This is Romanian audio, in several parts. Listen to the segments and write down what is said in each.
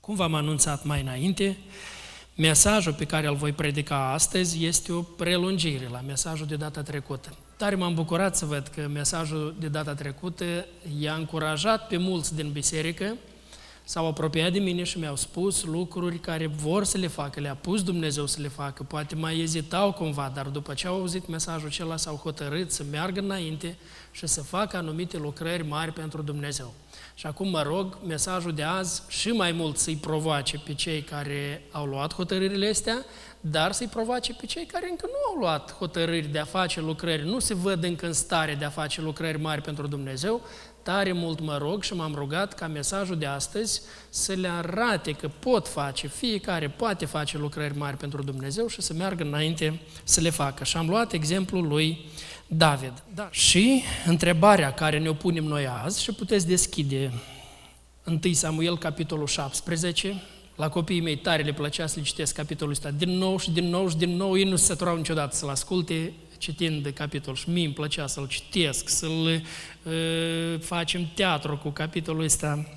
Cum v-am anunțat mai înainte, mesajul pe care îl voi predica astăzi este o prelungire la mesajul de data trecută. Tare m-am bucurat să văd că mesajul de data trecută i-a încurajat pe mulți din biserică, s-au apropiat de mine și mi-au spus lucruri care vor să le facă, le-a pus Dumnezeu să le facă, poate mai ezitau cumva, dar după ce au auzit mesajul acela s-au hotărât să meargă înainte și să facă anumite lucrări mari pentru Dumnezeu. Și acum mă rog, mesajul de azi și mai mult să-i provoace pe cei care au luat hotărârile astea, dar să-i provoace pe cei care încă nu au luat hotărâri de a face lucrări, nu se văd încă în stare de a face lucrări mari pentru Dumnezeu. Tare mult mă rog și m-am rugat ca mesajul de astăzi să le arate că pot face, fiecare poate face lucrări mari pentru Dumnezeu și să meargă înainte să le facă. Și am luat exemplul lui David. Da. Și întrebarea care ne-o punem noi azi, și puteți deschide 1 Samuel, capitolul 17, la copiii mei tare le plăcea să le citesc capitolul ăsta din nou și din nou și din nou, ei nu se săturau niciodată să-l asculte citind de capitol și mie îmi plăcea să-l citesc, să-l facem teatru cu capitolul ăsta.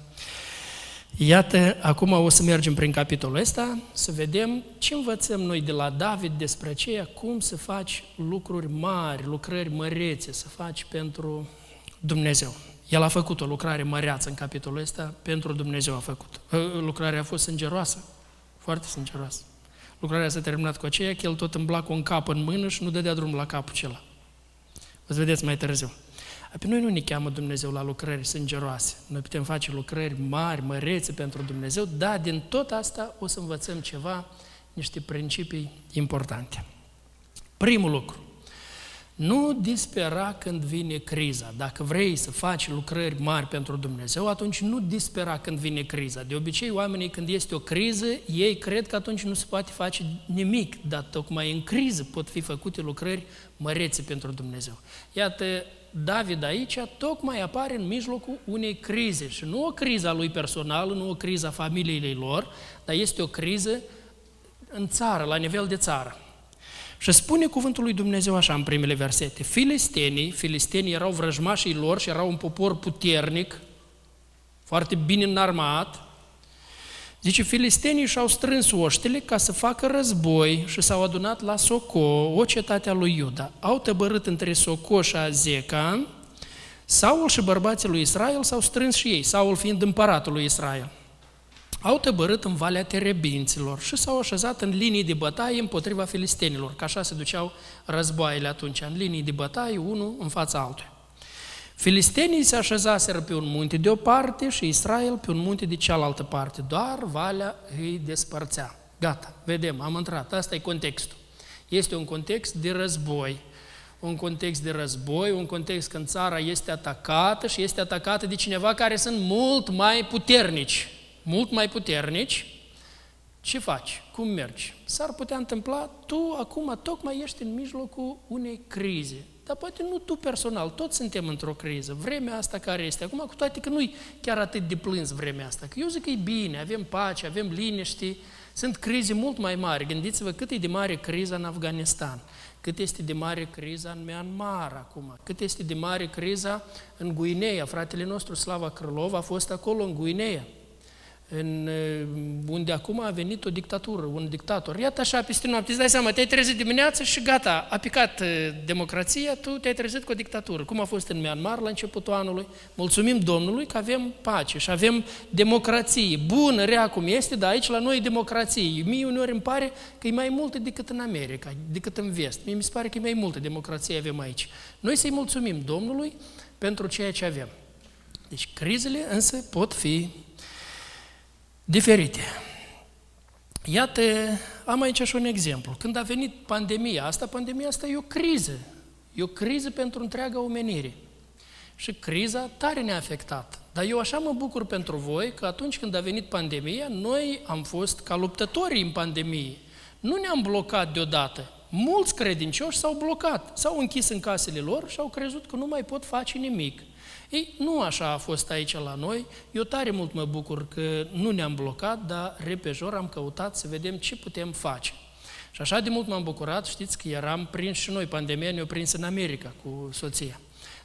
Iată, acum o să mergem prin capitolul ăsta, să vedem ce învățăm noi de la David despre aceea, cum să faci lucruri mari, lucrări mărețe, să faci pentru Dumnezeu. El a făcut o lucrare măreață în capitolul ăsta, pentru Dumnezeu a făcut. Lucrarea a fost sângeroasă, foarte sângeroasă. Lucrarea s-a terminat cu aceea că el tot îmbla cu un cap în mână și nu dădea drum la capul acela. O să vedeți mai târziu. Pe noi nu ne cheamă Dumnezeu la lucrări sângeroase. Noi putem face lucrări mari, mărețe pentru Dumnezeu, dar din tot asta o să învățăm ceva, niște principii importante. Primul lucru. Nu dispera când vine criza. Dacă vrei să faci lucrări mari pentru Dumnezeu, atunci nu dispera când vine criza. De obicei, oamenii, când este o criză, ei cred că atunci nu se poate face nimic, dar tocmai în criză pot fi făcute lucrări mărețe pentru Dumnezeu. Iată, David aici tocmai apare în mijlocul unei crize și nu o criză a lui personală, nu o criză a familiei lor, dar este o criză în țară, la nivel de țară. Și spune cuvântul lui Dumnezeu așa în primele versete. Filistenii erau vrăjmașii lor și erau un popor puternic, foarte bine înarmat. Zice, filistenii și-au strâns oștile ca să facă război și s-au adunat la Soco, o cetate a lui Iuda. Au tăbărât între Soco și Azeca. Saul și bărbații lui Israel s-au strâns și ei, Saul fiind împăratul lui Israel. Au tăbărât în Valea Terebinților și s-au așezat în linii de bătaie împotriva filistenilor, că așa se duceau războaiele atunci, în linii de bătaie, unul în fața altuia. Filistenii se așezaseră pe un munte de o parte și Israel pe un munte de cealaltă parte, doar valea îi despărțea. Gata, vedem, am intrat, asta e contextul. Este un context de război, un context de război, un context când țara este atacată și este atacată de cineva care sunt mult mai puternici. Mult mai puternici, ce faci? Cum mergi? S-ar putea întâmpla, tu acum tocmai ești în mijlocul unei crize, dar poate nu tu personal, toți suntem într-o criză, vremea asta care este acum, cu toate că nu-i chiar atât de plâns vremea asta, că eu zic că e bine, avem pace, avem liniște, sunt crize mult mai mari, gândiți-vă cât e de mare criza în Afganistan, cât este de mare criza în Myanmar acum, cât este de mare criza în Guinea, fratele nostru Slava Krylov a fost acolo în Guinea, unde acum a venit o dictatură, un dictator. Iată așa, peste noapte, îți dai seama, te-ai trezit dimineața și gata, a picat democrația, tu te-ai trezit cu o dictatură. Cum a fost în Myanmar la începutul anului? Mulțumim Domnului că avem pace și avem democrație. Bună, rea cum este, dar aici la noi e democrație. Mie uneori îmi pare că e mai multă decât în America, decât în vest. Mie mi se pare că e mai multă democrație avem aici. Noi să-i mulțumim Domnului pentru ceea ce avem. Deci crizele însă pot fi diferite. Iată, am aici și un exemplu. Când a venit pandemia asta e o criză. E o criză pentru întreaga omenire. Și criza tare ne-a afectat. Dar eu așa mă bucur pentru voi că atunci când a venit pandemia, noi am fost ca luptătorii în pandemie. Nu ne-am blocat deodată. Mulți credincioși s-au blocat, s-au închis în casele lor și au crezut că nu mai pot face nimic. Ei, nu așa a fost aici la noi. Eu tare mult mă bucur că nu ne-am blocat, dar repejor am căutat să vedem ce putem face. Și așa de mult m-am bucurat, știți că eram prins și noi, pandemia ne-a prins în America cu soția.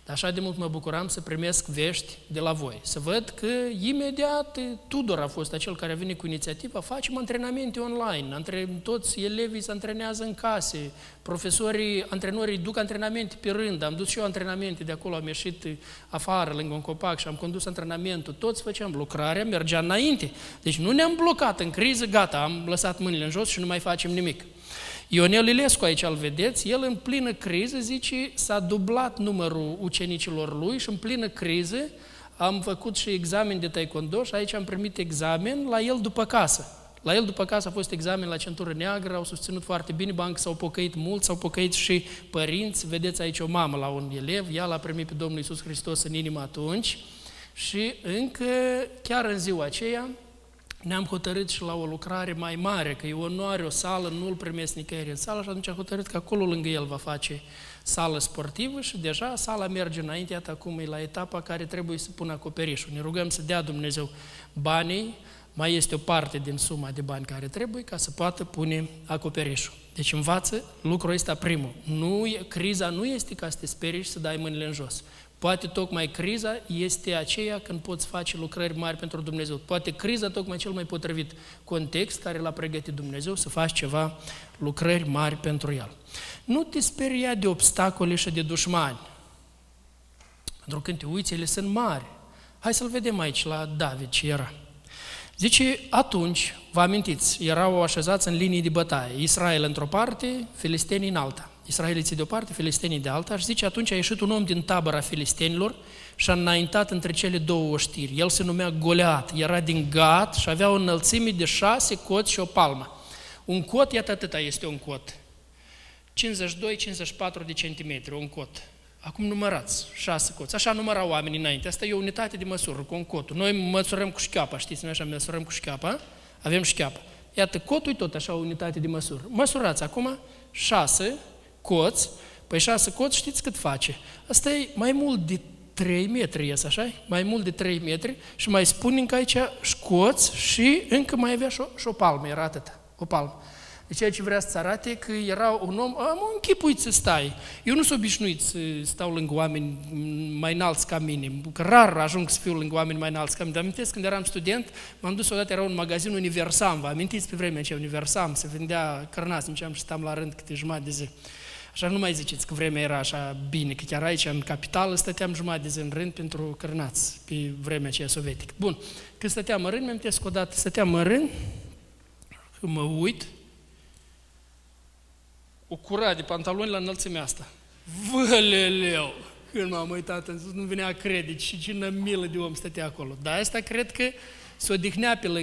Dar așa de mult mă bucuram să primesc vești de la voi. Să văd că imediat Tudor a fost acel care a venit cu inițiativa, facem antrenamente online, toți elevii se antrenează în case, profesorii, antrenorii duc antrenamente pe rând, am dus și eu antrenamente de acolo, am ieșit afară, lângă un copac și am condus antrenamentul, toți făceam lucrarea, mergea înainte. Deci nu ne-am blocat în criză, gata, am lăsat mâinile în jos și nu mai facem nimic. Ionel Ilescu, aici îl vedeți, el în plină criză, zice, s-a dublat numărul ucenicilor lui și în plină criză am făcut și examen de taekwondo și aici am primit examen la el după casă. La el după casă a fost examen la centură neagră, au susținut foarte bine, bancă s-au pocăit mult, s-au pocăit și părinți. Vedeți aici o mamă la un elev, ea l-a primit pe Domnul Iisus Hristos în inimă atunci și încă chiar în ziua aceea ne-am hotărât și la o lucrare mai mare, că e onoare o sală, nu îl primesc nicăieri în sală și atunci am hotărât că acolo lângă el va face sală sportivă și deja sala merge înainte, iată acum e la etapa care trebuie să pună acoperișul. Ne rugăm să dea Dumnezeu banii, mai este o parte din suma de bani care trebuie ca să poată pune acoperișul. Deci învață lucrul ăsta primul. Criza nu este ca să te sperii și să dai mâinile în jos. Poate tocmai criza este aceea când poți face lucrări mari pentru Dumnezeu. Poate criza tocmai cel mai potrivit context care l-a pregătit Dumnezeu să faci ceva lucrări mari pentru El. Nu te speria de obstacole și de dușmani. Pentru că când te uiți, ele sunt mari. Hai să-l vedem aici la David ce era. Zice, atunci, vă amintiți, erau așezați în linii de bătaie. Israel într-o parte, filistenii în alta. Israeliții de o parte, filistenii de alta. Și zice, atunci a ieșit un om din tabăra filistenilor și a înaintat între cele două oștiri. El se numea Goliat, era din Gat și avea o înălțime de 6 coți și o palmă. Un cot, iată atâta este un cot. 52-54 de centimetri, un cot. Acum numărați, 6 coți. Așa numărau oamenii înainte. Asta e o unitate de măsură, cu un cotul. Noi măsurăm cu șcheapa, știți, noi așa măsurăm cu șcheapa, avem șcheapă. Iată, cotul e tot așa o unitate de măsură. Măsurați acum 6 coți, păi 6 coți știți cât face? Asta e mai mult de 3 metri, ies așa? Mai mult de 3 metri și mai spunem că aici scoți și încă mai avea și o palmă, era atât, o palmă. Deci ceea ce vrea să arate că era un om, am închipuit să stai. Eu nu sunt obișnuit să stau lângă oameni mai înalți ca mine, că rar ajung să fiu lângă oameni mai înalți ca mine. Dar amintesc când eram student, m-am dus odată, era un magazin Universam, vă amintiți pe vremea aceea, Universam, se vendea cărnați, nici am și stam la rând câte jumătate de zi. Așa nu mai ziceți că vremea era așa bine, că chiar aici, în capitală, stăteam jumătate de zi în rând pentru cărnați, pe vremea aceea sovietică. Bun, când stăteam în rând, mi-am amintesc odată, stăteam în rând, când mă uit, o curea de pantaloni la înălțimea asta. Văleleu! Când m-am uitat în sus, nu venea crede și ce milă de om stătea acolo. Dar asta cred că se odihnea pe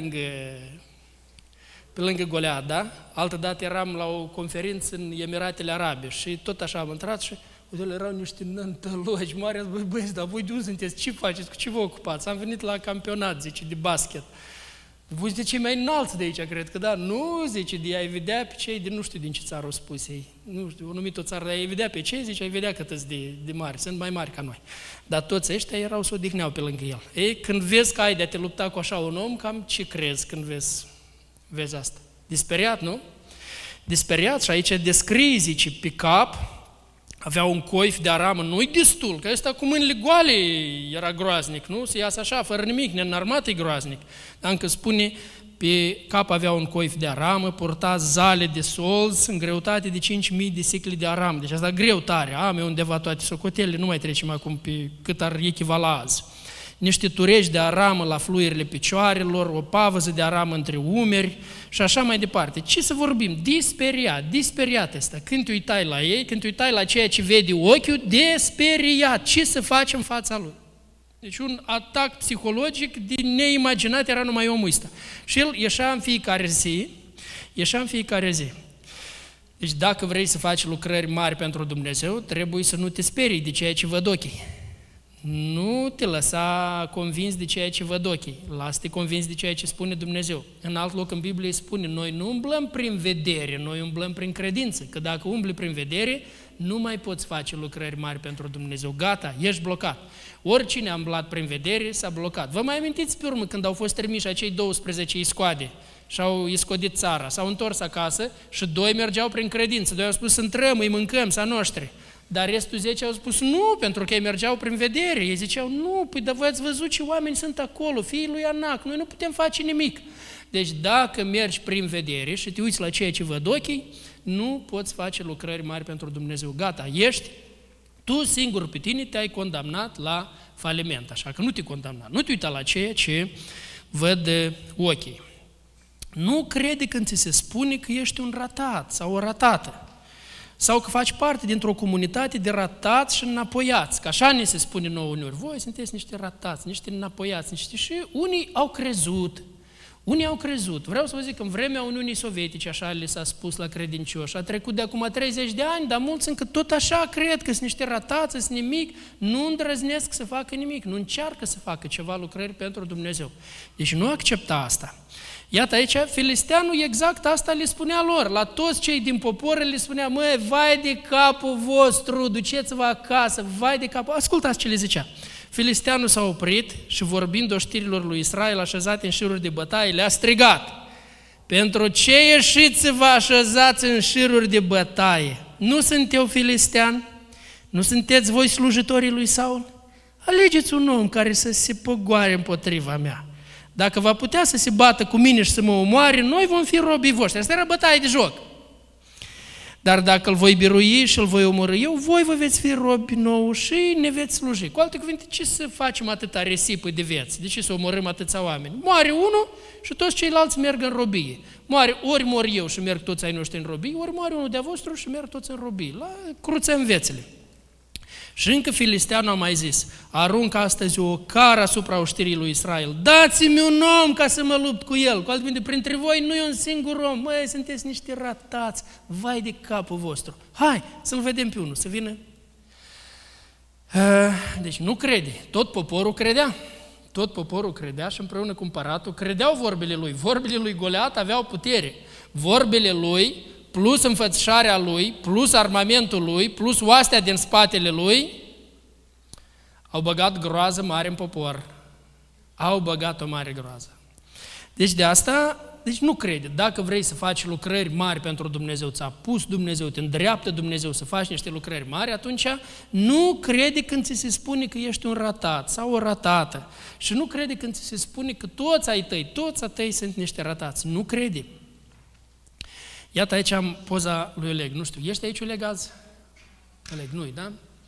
lângă Goliat, da? Altădată eram la o conferință în Emiratele Arabe și tot așa am intrat și uite, erau niște năntălogi mari, băieți, dar voi de unde sunteți? Ce faceți? Cu ce vă ocupați? Am venit la campionat, zice, de basket. Voi zice, cei mai înalți de aici, cred că, da? Nu, zice, de ai vedea pe cei de nu știu din ce țară o spus ei. Nu știu, o numit o țară, dar ai vedea pe cei, zice, ai vedea cât de mari, sunt mai mari ca noi. Dar toți ăștia erau să odihneau pe lângă el. Ei, când vezi că ai de a te lupta cu așa un om, cam ce crezi când vezi asta? Disperiat, nu? Disperiat și aici descrie, zice, pe cap, avea un coif de aramă, nu-i destul, că ăsta cu mâinile goale era groaznic, nu? Să iasă așa, fără nimic, neînarmat e groaznic. Dar încă spune, pe cap avea un coif de aramă, purta zale de solz în greutate de 5.000 de sicli de aramă. Deci asta greu tare, am eu undeva toate socotelele, nu mai trecem acum pe cât ar echivala azi. Niște turești de aramă la fluierile picioarelor, o pavăză de aramă între umeri și așa mai departe. Ce să vorbim? Disperiat ăsta. Când te uitai la ei, când te uitai la ceea ce vede ochiul, disperiat. Ce să faci în fața lui? Deci un atac psihologic de neimaginat era numai omul ăsta. Și el ieșea în fiecare zi. Deci dacă vrei să faci lucrări mari pentru Dumnezeu, trebuie să nu te sperii de ceea ce văd ochii. Nu te lăsa convins de ceea ce văd ochii, lasă-te convins de ceea ce spune Dumnezeu. În alt loc în Biblie spune, noi nu umblăm prin vedere, noi umblăm prin credință, că dacă umbli prin vedere, nu mai poți face lucrări mari pentru Dumnezeu. Gata, ești blocat. Oricine a umblat prin vedere s-a blocat. Vă mai amintiți pe urmă când au fost trimiși acei 12 iscoade și au iscodit țara, s-au întors acasă și 2 mergeau prin credință, 2 au spus, intrăm, îi mâncăm, să noștri. Dar restul 10 au spus nu, pentru că ei mergeau prin vedere. Ei ziceau, nu, păi dar voi ați văzut ce oameni sunt acolo, fiii lui Anac, noi nu putem face nimic. Deci dacă mergi prin vedere și te uiți la ceea ce văd ochii, nu poți face lucrări mari pentru Dumnezeu. Gata, ești, tu singur pe tine te-ai condamnat la faliment, așa că nu te condamna, nu te uita la ceea ce văd ochii. Nu crede când ți se spune că ești un ratat sau o ratată, sau că faci parte dintr-o comunitate de ratați și înapoiați, că așa ne se spune nouă uneori. Voi sunteți niște ratați, niște înapoiați, și unii au crezut. Unii au crezut. Vreau să vă zic că în vremea Uniunii Sovietice, așa le s-a spus la credincioși, a trecut de acum 30 de ani, dar mulți încă tot așa cred că sunt niște ratați, sunt nimic, nu îndrăznesc să facă nimic, nu încearcă să facă ceva lucrări pentru Dumnezeu. Deci nu accepta asta. Iată aici, filisteanul exact asta le spunea lor, la toți cei din popor le spunea, măi, vai de capul vostru, duceți-vă acasă, vai de capul, ascultați ce le zicea. Filisteanul s-a oprit și vorbind oștirilor lui Israel așezate în șiruri de bătaie, le-a strigat, pentru ce ieșiți să vă așezați în șiruri de bătaie? Nu sunt eu filistean? Nu sunteți voi slujitorii lui Saul? Alegeți un om care să se pogoare împotriva mea. Dacă va putea să se bată cu mine și să mă omoare, noi vom fi robii voștri. Asta era bătaie de joc. Dar dacă îl voi birui și îl voi omorâ eu, voi vă veți fi robi nou și ne veți sluji. Cu alte cuvinte, ce să facem atâta risipă de vieți? De ce să omorâm atâția oameni? Moare unul și toți ceilalți merg în robie. Ori mor eu și merg toți ai noștri în robie, ori moare unul de-a vostru și merg toți în robie. La cruță în viețile. Și încă filisteanul a mai zis, aruncă astăzi o cară asupra oștirii lui Israel, dați-mi un om ca să mă lupt cu el. Cu alte cuvinte, printre voi nu e un singur om, măi, sunteți niște ratați, vai de capul vostru. Hai, să-l vedem pe unul, să vină. Deci nu crede, tot poporul credea. Tot poporul credea și împreună cu împăratul credeau vorbele lui. Vorbele lui Goliat aveau putere. Vorbele lui, plus înfățișarea lui, plus armamentul lui, plus oastea din spatele lui, au băgat groază mare în popor. Au băgat o mare groază. Deci de asta, nu crede. Dacă vrei să faci lucrări mari pentru Dumnezeu, ți-a pus Dumnezeu, te îndreaptă Dumnezeu să faci niște lucrări mari, atunci nu crede când ți se spune că ești un ratat sau o ratată. Și nu crede când ți se spune că toți ai tăi sunt niște ratați. Nu crede. Iată aici am poza lui Oleg. Nu știu, ești aici Oleg azi? Oleg, nu-i, da?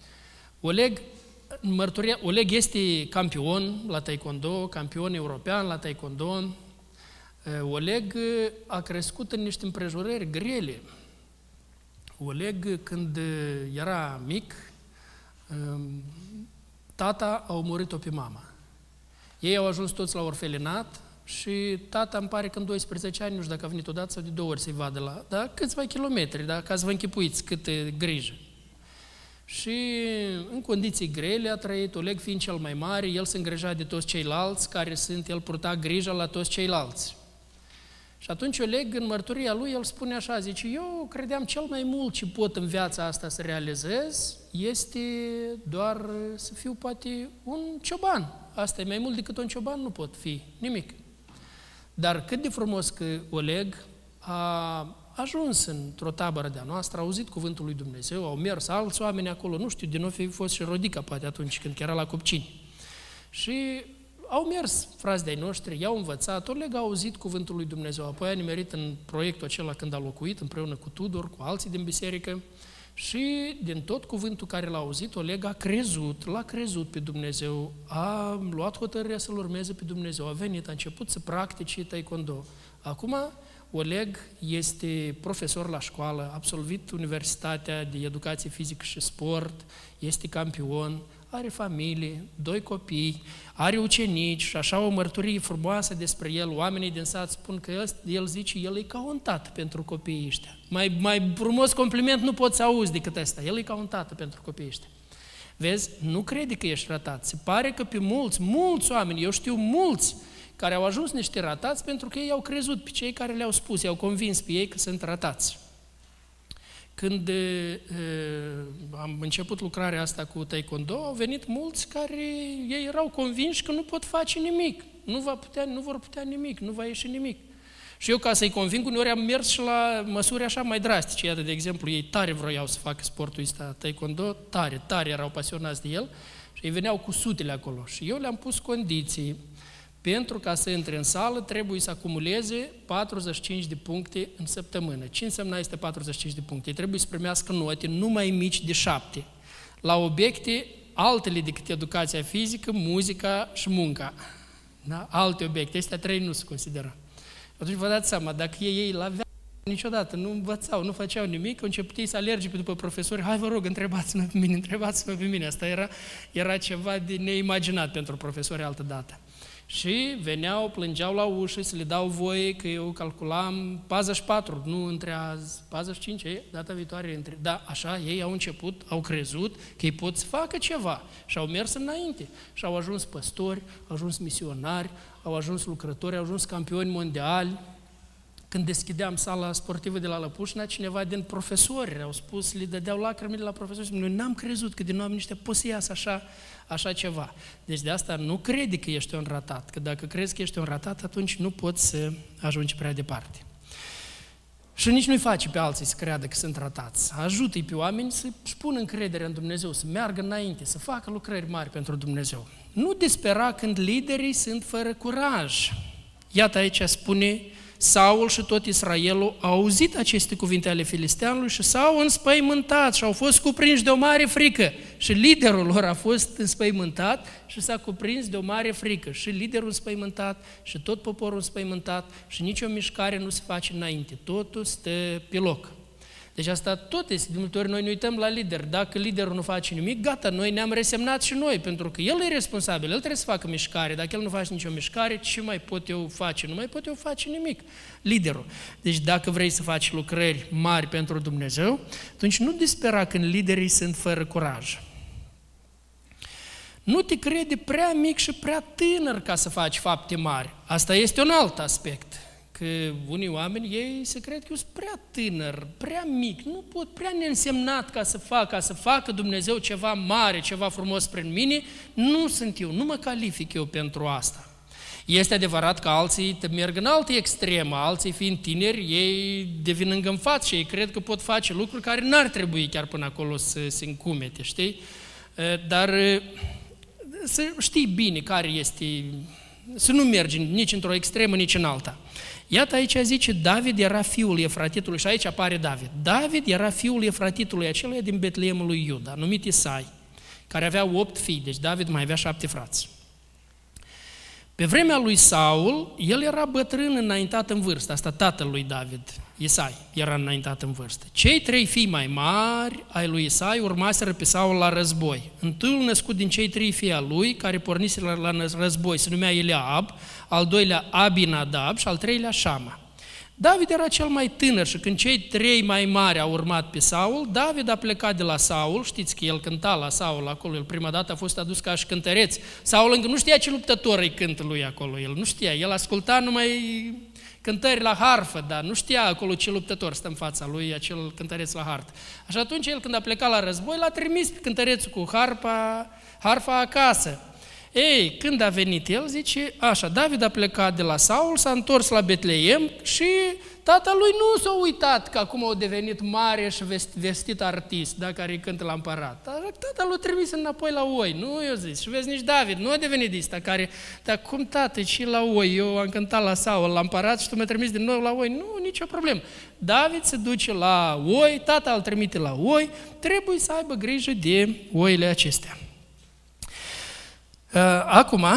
Oleg este campion la taekwondo, campion european la taekwondo. Oleg a crescut în niște împrejurări grele. Oleg, când era mic, tata a omorât-o pe mama. Ei au ajuns toți la orfelinat și tata, îmi pare că în 12 ani, nu știu dacă a venit odată sau de 2 ori să-i vadă câțiva kilometri, ca să vă închipuiți cât grijă. Și în condiții grele a trăit, Oleg fiind cel mai mare, el se îngrijea de toți ceilalți, el purta grija la toți ceilalți. Și atunci Oleg, în mărturia lui, el spune așa, zice, eu credeam cel mai mult ce pot în viața asta să realizez este doar să fiu poate un cioban. Asta e mai mult decât un cioban, nu pot fi nimic. Dar cât de frumos că Oleg a ajuns într-o tabără de-a noastră, a auzit cuvântul lui Dumnezeu, au mers alți oameni acolo, nu știu, din nou fi fost și Rodica, poate atunci când era la Copcini. Și au mers frați de-ai noștri, i-au învățat, Oleg a auzit cuvântul lui Dumnezeu, apoi a nimerit în proiectul acela când a locuit împreună cu Tudor, cu alții din biserică și din tot cuvântul care l-a auzit, Oleg l-a crezut pe Dumnezeu, a luat hotărârea să-L urmeze pe Dumnezeu, a venit, a început să practice taekwondo. Acum Oleg este profesor la școală, a absolvit Universitatea de Educație Fizică și Sport, este campion, are familie, 2 copii, are ucenici și așa o mărturie frumoasă despre el. Oamenii din sat spun că el zice, el e ca un tată pentru copiii ăștia. Mai frumos compliment nu poți să auzi decât ăsta. El e ca un tată pentru copiii ăștia. Vezi, nu crede că ești ratat. Se pare că pe mulți oameni, eu știu mulți, care au ajuns niște ratați pentru că ei au crezut pe cei care le-au spus, i-au convins pe ei că sunt ratați. Când am început lucrarea asta cu taekwondo, au venit mulți care ei erau convinși că nu pot face nimic, nu vor putea nimic, nu va ieși nimic. Și eu, ca să-i conving, uneori am mers și la măsuri așa mai drastice. Iată, de exemplu, ei tare vroiau să facă sportul ăsta taekwondo, tare erau pasionați de el și ei veneau cu sutele acolo. Și eu le-am pus condiții. Pentru ca să intre în sală, trebuie să acumuleze 45 de puncte în săptămână. Ce înseamnă este 45 de puncte? Ei trebuie să primească note nu mai mici de 7. La obiecte altele decât educația fizică, muzica și munca. Da? Alte obiecte. Astea 3 nu se consideră. Atunci vă dați seama, dacă ei la viață niciodată nu învățau, nu făceau nimic, au început ei să alerge pe după profesori, hai vă rog, întrebați-mă pe mine. Asta era ceva de neimaginat pentru profesori altădată. Și veneau, plângeau la ușă, să le dau voie, că eu calculam 44, nu între azi, 45, data viitoare între... Da, așa, ei au început, au crezut că ei pot să facă ceva și au mers înainte. Și au ajuns păstori, au ajuns misionari, au ajuns lucrători, au ajuns campioni mondiali. Când deschideam sala sportivă de la Lăpușna, cineva din profesori au spus, le dădeau lacrimile la profesori, noi n-am crezut că din oamenii ăștia pot să iasă așa ceva. Deci de asta nu crede că ești un ratat, că dacă crezi că ești un ratat, atunci nu poți să ajungi prea departe. Și nici nu-i face pe alții să creadă că sunt ratați. Ajută-i pe oameni să-și pună încredere în Dumnezeu, să meargă înainte, să facă lucrări mari pentru Dumnezeu. Nu dispera când liderii sunt fără curaj. Iată aici spune, Saul și tot Israelul au auzit aceste cuvinte ale filisteanului și s-au înspăimântat și au fost cuprinși de o mare frică. Și liderul lor a fost înspăimântat și s-a cuprins de o mare frică. Și liderul înspăimântat și tot poporul înspăimântat și nicio mișcare nu se face înainte. Totul stă pe loc. Deci asta tot este. De multe ori noi ne uităm la lider. Dacă liderul nu face nimic, gata, noi ne-am resemnat și noi, pentru că el e responsabil, el trebuie să facă mișcare. Dacă el nu face nicio mișcare, ce mai pot eu face? Nu mai pot eu face nimic, liderul. Deci dacă vrei să faci lucrări mari pentru Dumnezeu, atunci nu dispera când liderii sunt fără curaj. Nu te crede prea mic și prea tânăr ca să faci fapte mari. Asta este un alt aspect. Că unii oameni, ei se cred că eu sunt prea tânăr, prea mic, nu pot, prea neînsemnat ca să facă Dumnezeu ceva mare, ceva frumos prin mine, nu sunt eu, nu mă calific eu pentru asta. Este adevărat că alții merg în altă extremă, alții fiind tineri, ei devin îngânfați și ei cred că pot face lucruri care n-ar trebui chiar până acolo să se încumete, știi? Dar să știi bine care este, să nu mergi nici într-o extremă, nici în alta. Iată aici zice, David era fiul Efratitului, și aici apare David. David era fiul Efratitului, acelui din Betleemul lui Iuda, numit Isai, care avea 8 fii, deci David mai avea 7 frați. Pe vremea lui Saul, el era bătrân înaintat în vârstă, asta tatăl lui David, Isai, era înaintat în vârstă. Cei 3 fii mai mari ai lui Isai urmaseră pe Saul la război. Întâiul născut din cei 3 fii al lui, care porniseră la război, se numea Eliab, al doilea Abinadab și al treilea Șama. David era cel mai tânăr și când cei 3 mai mari au urmat pe Saul, David a plecat de la Saul, știți că el cânta la Saul acolo, el prima dată a fost adus ca și cântăreț. Saul încă nu știa ce luptător îi cântă lui acolo, el nu știa, el asculta numai cântări la harfă, dar nu știa acolo ce luptător stă în fața lui, acel cântăreț la hartă. Așa atunci el când a plecat la război, l-a trimis pe cântărețul cu harfa acasă. Ei, când a venit el, zice, așa, David a plecat de la Saul, s-a întors la Betleem și tatălui nu s-a uitat că acum a devenit mare și vestit artist, da, care îi cântă la împărat. Tatăl l-a trimis înapoi la oi, nu eu zis. Și vezi, nici David nu a devenit ăsta care, dar cum tată, și la oi, eu am cântat la Saul, la împărat și tu m-ai trimis din nou la oi, nu, nicio problemă. David se duce la oi, tata îl trimite la oi, trebuie să aibă grijă de oile acestea. Acum,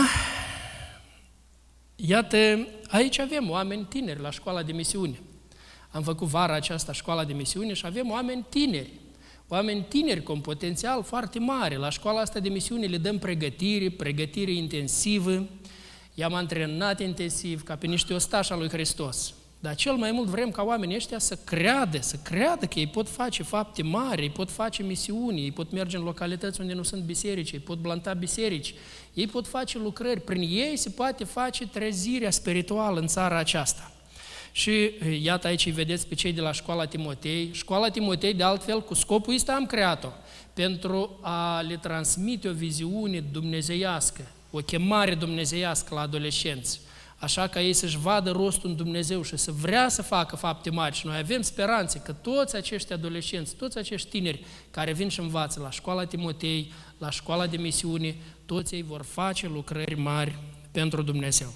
iată, aici avem oameni tineri la școala de misiune. Am făcut vara aceasta școala de misiune și avem oameni tineri cu un potențial foarte mare. La școala asta de misiune le dăm pregătire intensivă, i-am antrenat intensiv ca pe niște ostași al lui Hristos. Dar cel mai mult vrem ca oamenii ăștia să creadă că ei pot face fapte mari, ei pot face misiuni, ei pot merge în localități unde nu sunt biserici, ei pot planta biserici, ei pot face lucrări, prin ei se poate face trezirea spirituală în țara aceasta. Și iată aici îi vedeți pe cei de la Școala Timotei. Școala Timotei, de altfel, cu scopul ăsta am creat-o, pentru a le transmite o viziune dumnezeiască, o chemare dumnezeiască la adolescenți. așa ca ei să-și vadă rostul în Dumnezeu și să vrea să facă fapte mari. Și noi avem speranțe că toți acești adolescenți, toți acești tineri care vin și învață la școala Timotei, la școala de misiune, toți ei vor face lucrări mari pentru Dumnezeu.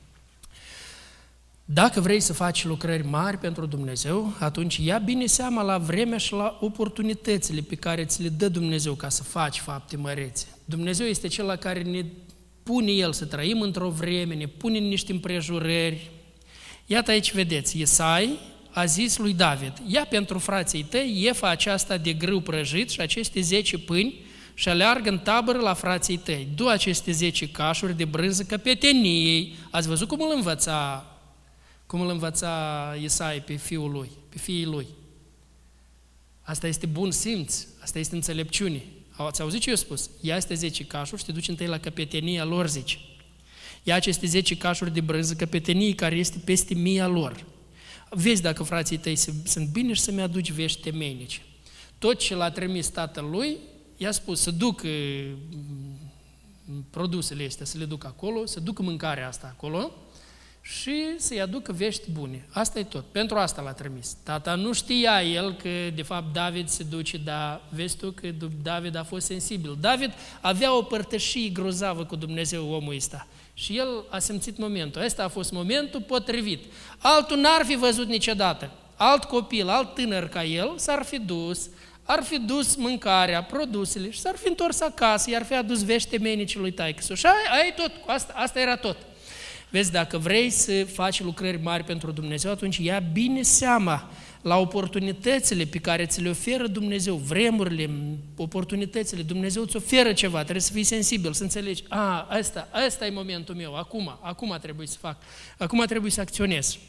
Dacă vrei să faci lucrări mari pentru Dumnezeu, atunci ia bine seama la vremea și la oportunitățile pe care ți le dă Dumnezeu ca să faci fapte mărețe. Dumnezeu este Cel la care ne pune El să trăim într-o vreme, ne pune în niște împrejurări. Iată aici, vedeți, Isai a zis lui David, ia pentru frații tăi iefa aceasta de grâu prăjit și aceste 10 pâini și aleargă în tabără la frații tăi. Du aceste 10 cașuri de brânză căpeteniei. Ați văzut cum îl învăța Isai pe fiul lui, pe fiii lui. Asta este bun simț, asta este înțelepciune. Ați auzit ce eu spus? Ia aceste 10 cașuri și te duci întâi la căpetenia lor, zice. Ia aceste 10 cașuri de brânză căpeteniei care este peste 1000 lor. Vezi dacă frații tăi sunt bine și să-mi aduci vești temeinice. Tot ce l-a trimis tatăl lui, i-a spus să ducă produsele astea, să le ducă acolo, să ducă mâncarea asta acolo și să-i aducă vești bune. Asta e tot. Pentru asta l-a trimis. Tata nu știa el că, de fapt, David se duce, dar vezi tu că David a fost sensibil. David avea o părtășie grozavă cu Dumnezeu, omul ăsta. Și el a simțit momentul. Ăsta a fost momentul potrivit. Altul n-ar fi văzut niciodată. Alt copil, alt tânăr ca el, s-ar fi dus, ar fi dus mâncarea, produsele și s-ar fi întors acasă, i-ar fi adus vești temenice lui taică-su. Și ai tot, asta era tot. Vezi, dacă vrei să faci lucrări mari pentru Dumnezeu, atunci ia bine seama la oportunitățile pe care ți le oferă Dumnezeu, vremurile, oportunitățile, Dumnezeu îți oferă ceva, trebuie să fii sensibil, să înțelegi, ăsta e momentul meu, acum trebuie să fac, acum trebuie să acționez.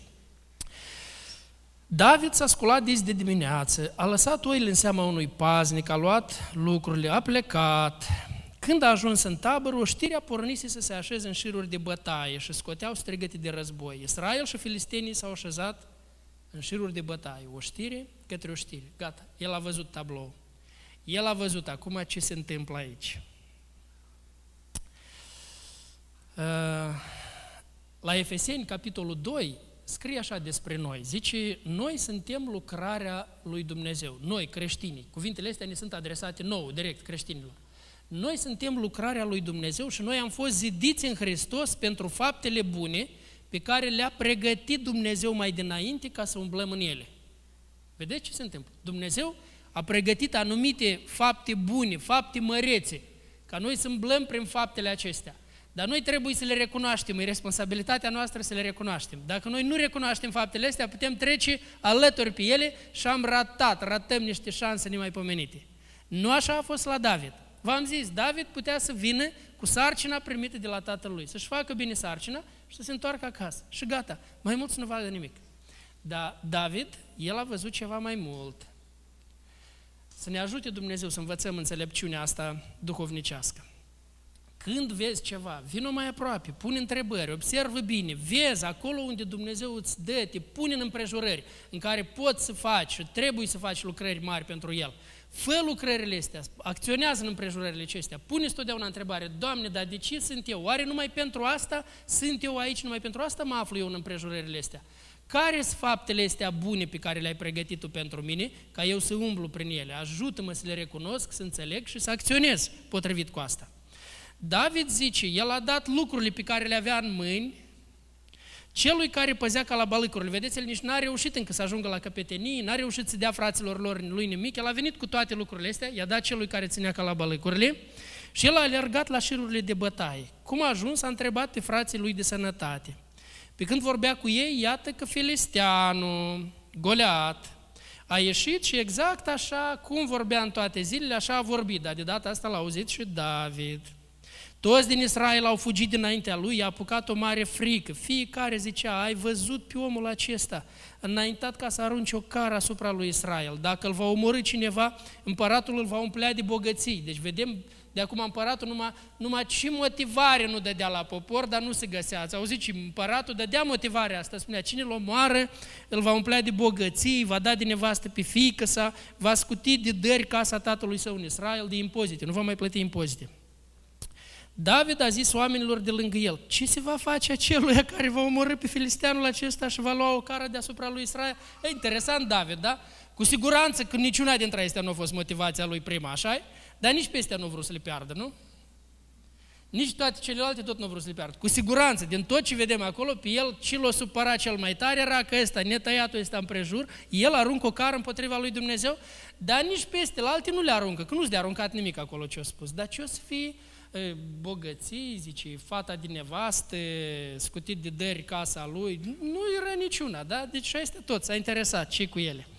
David s-a sculat de dimineață, a lăsat oile în seama unui paznic, a luat lucrurile, a plecat. Când a ajuns în tabără, oștirea pornise să se așeze în șiruri de bătaie și scoteau strigăte de război. Israel și filistenii s-au așezat în șiruri de bătaie, oștire către oștire. Gata, el a văzut tablou. El a văzut acum ce se întâmplă aici. La Efeseni, capitolul 2, scrie așa despre noi. Zice, noi suntem lucrarea lui Dumnezeu. Noi, creștinii. Cuvintele astea ne sunt adresate nouă, direct, creștinilor. Noi suntem lucrarea lui Dumnezeu și noi am fost zidiți în Hristos pentru faptele bune pe care le-a pregătit Dumnezeu mai dinainte ca să umblăm în ele. Vedeți ce se întâmplă? Dumnezeu a pregătit anumite fapte bune, fapte mărețe, ca noi să umblăm prin faptele acestea. Dar noi trebuie să le recunoaștem, e responsabilitatea noastră să le recunoaștem. Dacă noi nu recunoaștem faptele astea, putem trece alături pe ele și ratăm niște șanse nemaipomenite. Nu așa a fost la David. V-am zis, David putea să vină cu sarcina primită de la tatăl lui, să-și facă bine sarcina și să se întoarcă acasă. Și gata, mai mult să nu vadă nimic. Dar David, el a văzut ceva mai mult. Să ne ajute Dumnezeu să învățăm înțelepciunea asta duhovnicească. Când vezi ceva, vino mai aproape, pune întrebări, observă bine, vezi acolo unde Dumnezeu îți dă, te pune în împrejurări în care poți să faci și trebuie să faci lucrări mari pentru El. Fă lucrările astea, acționează în împrejurările acestea, pune-ți totdeauna întrebare, Doamne, dar de ce sunt eu? Oare numai pentru asta sunt eu aici, numai pentru asta mă aflu eu în împrejurările astea? Care sunt faptele astea bune pe care le-ai pregătit tu pentru mine, ca eu să umblu prin ele? Ajută-mă să le recunosc, să înțeleg și să acționez potrivit cu asta. David zice, el a dat lucrurile pe care le avea în mâini celui care păzea calabalâcurile. Vedeți, el nici n-a reușit încă să ajungă la căpetenie, n-a reușit să dea fraților lui nimic, el a venit cu toate lucrurile astea, i-a dat celui care ținea calabalâcurile și el a alergat la șirurile de bătaie. Cum a ajuns? A întrebat pe frații lui de sănătate. Pe când vorbea cu ei, iată că Filisteanul, Goliat, a ieșit și exact așa cum vorbea în toate zilele, așa a vorbit, dar de data asta l-a auzit și David. Toți din Israel au fugit dinaintea lui, i-a apucat o mare frică. Fiecare zicea, ai văzut pe omul acesta, înaintat ca să arunce o cară asupra lui Israel. Dacă îl va omorî cineva, împăratul îl va umplea de bogății. Deci vedem de acum împăratul numai ce motivare nu dădea la popor, dar nu se găsea. Ați auzit ce împăratul dădea motivarea asta, spunea, cine îl omoară, îl va umplea de bogății, va da de nevastă pe fiică sa, va scuti de dări casa tatălui său în Israel de impozite, nu va mai plăti impozite. David a zis oamenilor de lângă el, ce se va face aceluia care va omorî pe filisteanul acesta și va lua o cară deasupra lui Israel? E interesant David, da? Cu siguranță că niciuna dintre acestea nu a fost motivația lui prima, așa? Dar nici pe astea nu vreau să le piardă, nu? Nici toate celelalte tot nu vreau să le piardă. Cu siguranță, din tot ce vedem acolo, pe el ce l-a supărat cel mai tare era că ăsta, netăiatul ăsta împrejur, el aruncă o cară împotriva lui Dumnezeu, dar nici pe alte nu le aruncă, că nu-s de aruncat nimic acolo ce-a spus. Dar ce o să fie bogății, zice, fata din nevastă, scutit de dări casa lui, nu era niciuna, da? Deci este tot, s-a interesat ce cu ele.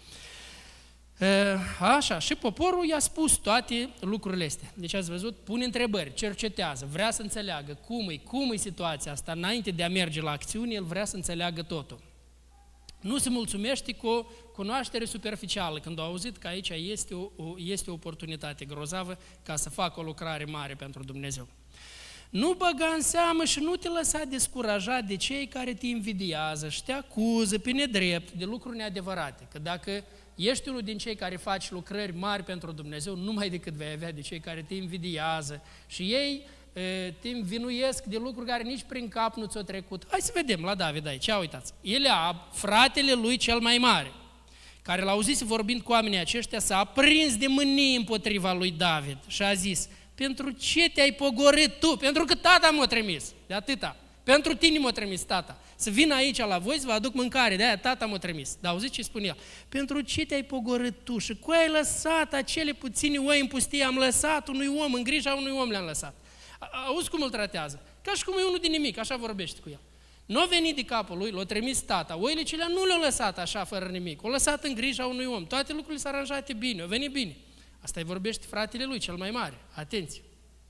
Așa, și poporul i-a spus toate lucrurile astea. Deci ați văzut, pune întrebări, cercetează, vrea să înțeleagă cum e situația asta. Înainte de a merge la acțiune, el vrea să înțeleagă totul. Nu se mulțumește cu o cunoaștere superficială, când a auzit că aici este o oportunitate grozavă ca să facă o lucrare mare pentru Dumnezeu. Nu băga în seamă și nu te lăsa descurajat de cei care te invidiază și te acuză pe nedrept de lucruri neadevărate. Că dacă ești unul din cei care faci lucrări mari pentru Dumnezeu, numai decât vei avea de cei care te invidiază și ei te învinuiesc de lucruri care nici prin cap nu ți-o trecut. Hai să vedem la David aici, uitați. Eliab, fratele lui cel mai mare, care l-a auzit vorbind cu oamenii aceștia, s-a aprins de mânie împotriva lui David și a zis, pentru ce te-ai pogorât tu? Pentru că tata m-a trimis, de atâta. Pentru tine m-a trimis tata. Să vin aici la voi să vă aduc mâncare, de-aia tata m-a trimis. Dar auziți ce spune el? Pentru ce te-ai pogorât tu? Și cu ai lăsat acele puțini oi în pustie? Am lăsat unui om, în grija unui om le-am lăsat. Auzi cum îl tratează? Ca și cum e unul din nimic, așa vorbește cu el. Nu a venit de capul lui, l-a trimis tata. Oile celea nu le-au lăsat așa, fără nimic. O lăsat în grija unui om. Toate lucrurile s-au aranjate bine, au venit bine. Asta îi vorbește fratele lui, cel mai mare. Atenție!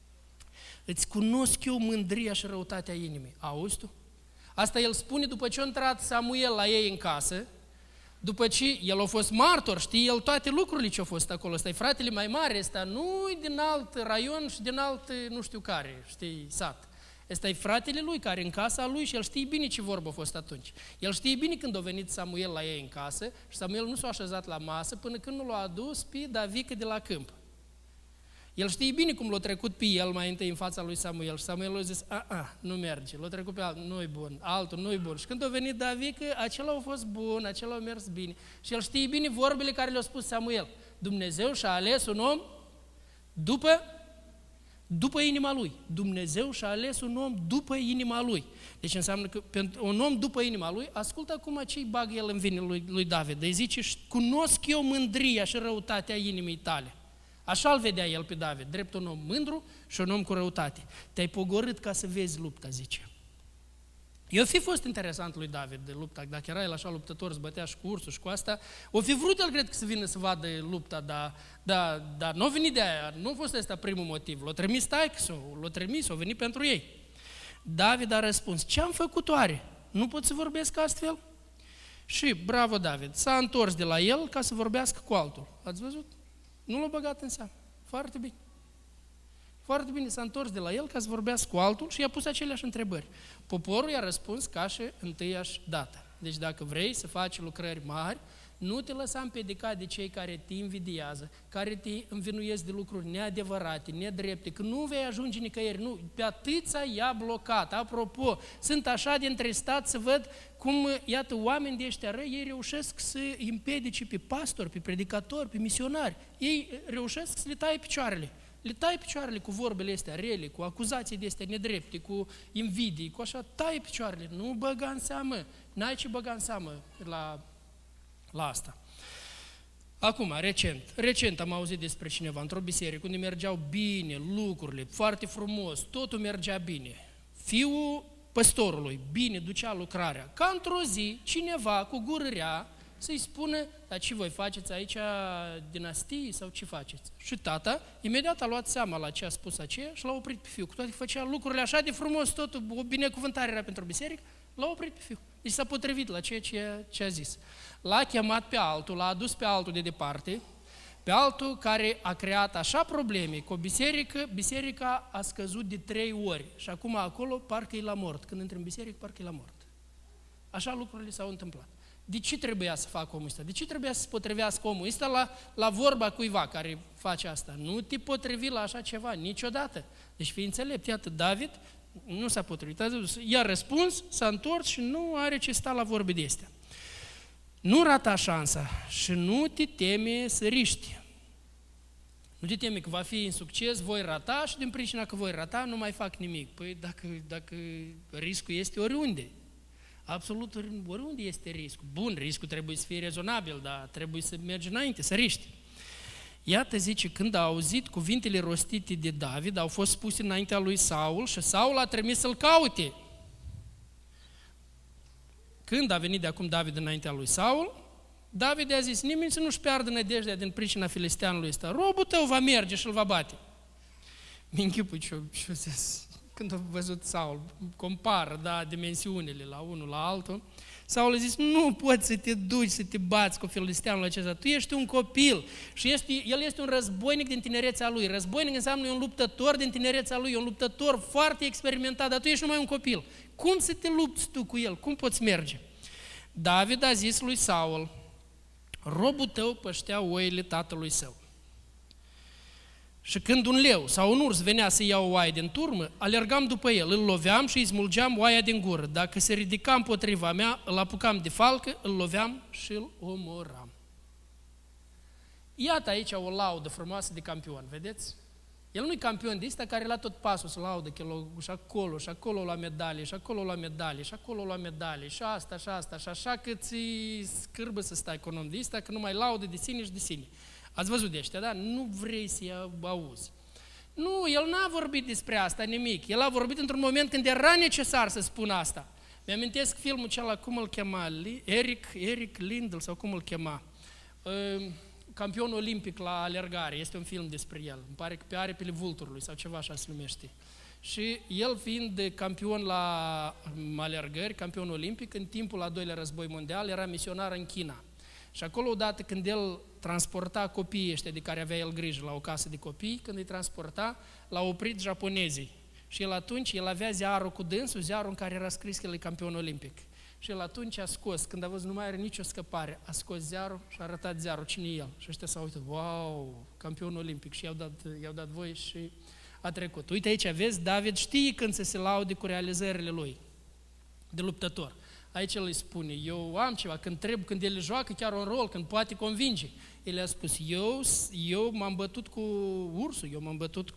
Îți cunosc eu mândria și răutatea inimii. Auzi tu? Asta el spune după ce a intrat Samuel la ei în casă, după ce el a fost martor, știe el toate lucrurile ce au fost acolo. Ăsta e fratele mai mare, ăsta nu-i din alt raion și din alt nu știu care, știi, sat. Ăsta e fratele lui care în casa lui și el știe bine ce vorbă a fost atunci. El știe bine când a venit Samuel la ei în casă și Samuel nu s-a așezat la masă până când nu l-a adus pe Davică de la câmp. El știe bine cum l-a trecut pe el mai întâi în fața lui Samuel și Samuel a zis, nu merge, l-a trecut pe altul, nu-i bun, altul nu-i bun. Și când a venit Davică, acela a fost bun, acela a mers bine. Și el știe bine vorbele care le-a spus Samuel. Dumnezeu și-a ales un om după inima lui. Dumnezeu și-a ales un om după inima lui. Deci înseamnă că pentru un om după inima lui, ascultă acum ce-i bagă el în vine lui David. Îi zice, cunosc eu mândria și răutatea inimii tale. Așa îl vedea el pe David, drept un om mândru și un om cu răutate. Te-ai pogorât ca să vezi lupta, zice. Eu fi fost interesant lui David de lupta, dacă era el așa luptător, se bătea și cu ursul și cu asta, o fi vrut el, cred că, să vină să vadă lupta, dar nu a venit de aia, nu a fost ăsta primul motiv. L-a trimis taică-s-o, a venit pentru ei. David a răspuns, ce-am făcut oare? Nu pot să vorbesc astfel? Și, bravo David, s-a întors de la el ca să vorbească cu altul. Ați văzut? Nu l-a băgat în seamă. Foarte bine. Foarte bine, s-a întors de la el ca să vorbească cu altul și i-a pus aceleași întrebări. Poporul i-a răspuns ca și întâiași dată. Deci dacă vrei să faci lucrări mari, nu te lăsa împiedicat de cei care te invidiază, care te învinuiesc de lucruri neadevărate, nedrepte, că nu vei ajunge nicăieri, nu, pe atâția i-a blocat. Apropo, sunt așa de întristat să văd cum, iată, oameni de ăștia răi, ei reușesc să împiedice pe pastori, pe predicatori, pe misionari. Ei reușesc să le taie picioarele. Le tai picioarele cu vorbele astea rele, cu acuzații de astea nedrepte, cu invidii, cu așa, tai picioarele. Nu băga în seamă, n-ai ce băga în seamă la asta. Acum, recent am auzit despre cineva într-o biserică unde mergeau bine lucrurile, foarte frumos, totul mergea bine. Fiul păstorului, bine, ducea lucrarea. Ca într-o zi, cineva cu gură rea să-i spună, dar ce voi faceți aici, dinastii sau ce faceți? Și tata imediat a luat seama la ce a spus aceea și l-a oprit pe fiul. Cu toate că făcea lucrurile așa de frumos, totul, o binecuvântare era pentru biserică, l-a oprit pe fiul. Deci s-a potrivit la ceea ce a zis. L-a chemat pe altul, l-a adus pe altul de departe, pe altul care a creat așa probleme cu o biserica a scăzut de 3 ori și acum acolo parcă e la mort. Când intri în biserică, parcă e la mort. Așa lucrurile s-au întâmplat. De ce trebuia să facă omul ăsta? De ce trebuia să se potrivească omul ăsta la vorba cuiva care face asta? Nu te potrivi la așa ceva, niciodată. Deci fii înțelept. Iată, David nu s-a potrivit. I-a răspuns, s-a întors și nu are ce sta la vorbe de astea. Nu rata șansa și nu te teme să riști. Nu te teme că va fi în succes, voi rata și din pricina că voi rata nu mai fac nimic. Păi dacă riscul este oriunde, absolut oriunde este riscul. Bun, riscul trebuie să fie rezonabil, dar trebuie să mergi înainte, să riști. Iată, zice, când a auzit cuvintele rostite de David, au fost spuse înaintea lui Saul și Saul a trimis să-l caute. Când a venit de acum David înaintea lui Saul, David a zis, nimeni să nu-și piardă nădejdea din pricina filisteanului ăsta. Robul tău va merge și îl va bate. Mi-închipui ce-o zis. Când a văzut Saul, compară, dimensiunile la unul la altul, Saul a zis, nu poți să te duci, să te bați cu filisteanul acesta. Tu ești un copil și el este un războinic din tinerețea lui. Războinic înseamnă un luptător din tinerețea lui, un luptător foarte experimentat, dar tu ești numai un copil. Cum să te lupți tu cu el? Cum poți merge? David a zis lui Saul, robul tău păștea oile tatălui său. Și când un leu sau un urs venea să ia o oaie din turmă, alergam după el, îl loveam și îi smulgeam oaia din gură. Dacă se ridica împotriva mea, îl apucam de falcă, îl loveam și îl omoram. Iată aici o laudă frumoasă de campion, vedeți? El nu e campion de ăsta care la tot pasul să laudă că și acolo la medalie, și acolo la medalie, și acolo la medalie, și asta, și asta, și așa că ți scârbă să stai cu un om de ăsta, că nu mai laudă de sine și de sine. Ați văzut de ăștia, da? Nu vrei să-i auzi. Nu, el n-a vorbit despre asta nimic. El a vorbit într-un moment când era necesar să spună asta. Mi-amintesc filmul acela, cum îl chema? Eric Lindl, sau cum îl chema? Campion olimpic la alergare. Este un film despre el. Îmi pare că pe aripile vulturului, sau ceva așa se numește. Și el fiind campion la alergări, campion olimpic, în timpul al doilea război mondial, era misionar în China. Și acolo, odată când el transporta copiii ăștia de care avea el grijă la o casă de copii, când îi transporta, l-au oprit japonezii. Și el avea ziarul cu dânsul, ziarul în care era scris că el e campion olimpic. Și el atunci a scos, când a văzut nu mai are nicio scăpare, a scos ziarul și a arătat ziarul, cine e el. Și ăștia s-au uitat, wow, campion olimpic. Și i-au dat voie și a trecut. Uite aici, vezi, David știe când să se laude cu realizările lui de luptător. Aici el îi spune, eu am ceva, când el joacă chiar un rol, când poate convinge. El a spus, eu m-am bătut cu ursul, eu m-am bătut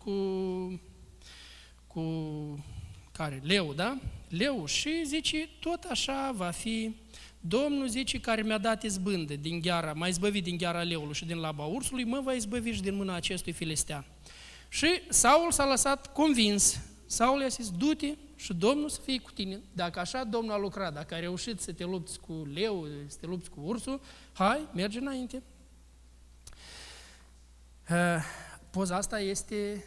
cu care? Leu, da? Leu. Și zice, tot așa va fi. Domnul zice, care mi-a dat izbândă din gheara, m-a izbăvit din gheara leului și din laba ursului, mă va izbăvi și din mâna acestui filistean. Și Saul s-a lăsat convins. Saul i-a zis, du-te și Domnul să fie cu tine. Dacă așa Domnul a lucrat, dacă a reușit să te lupți cu leu, să te lupți cu ursul, hai, merge înainte. Poza asta este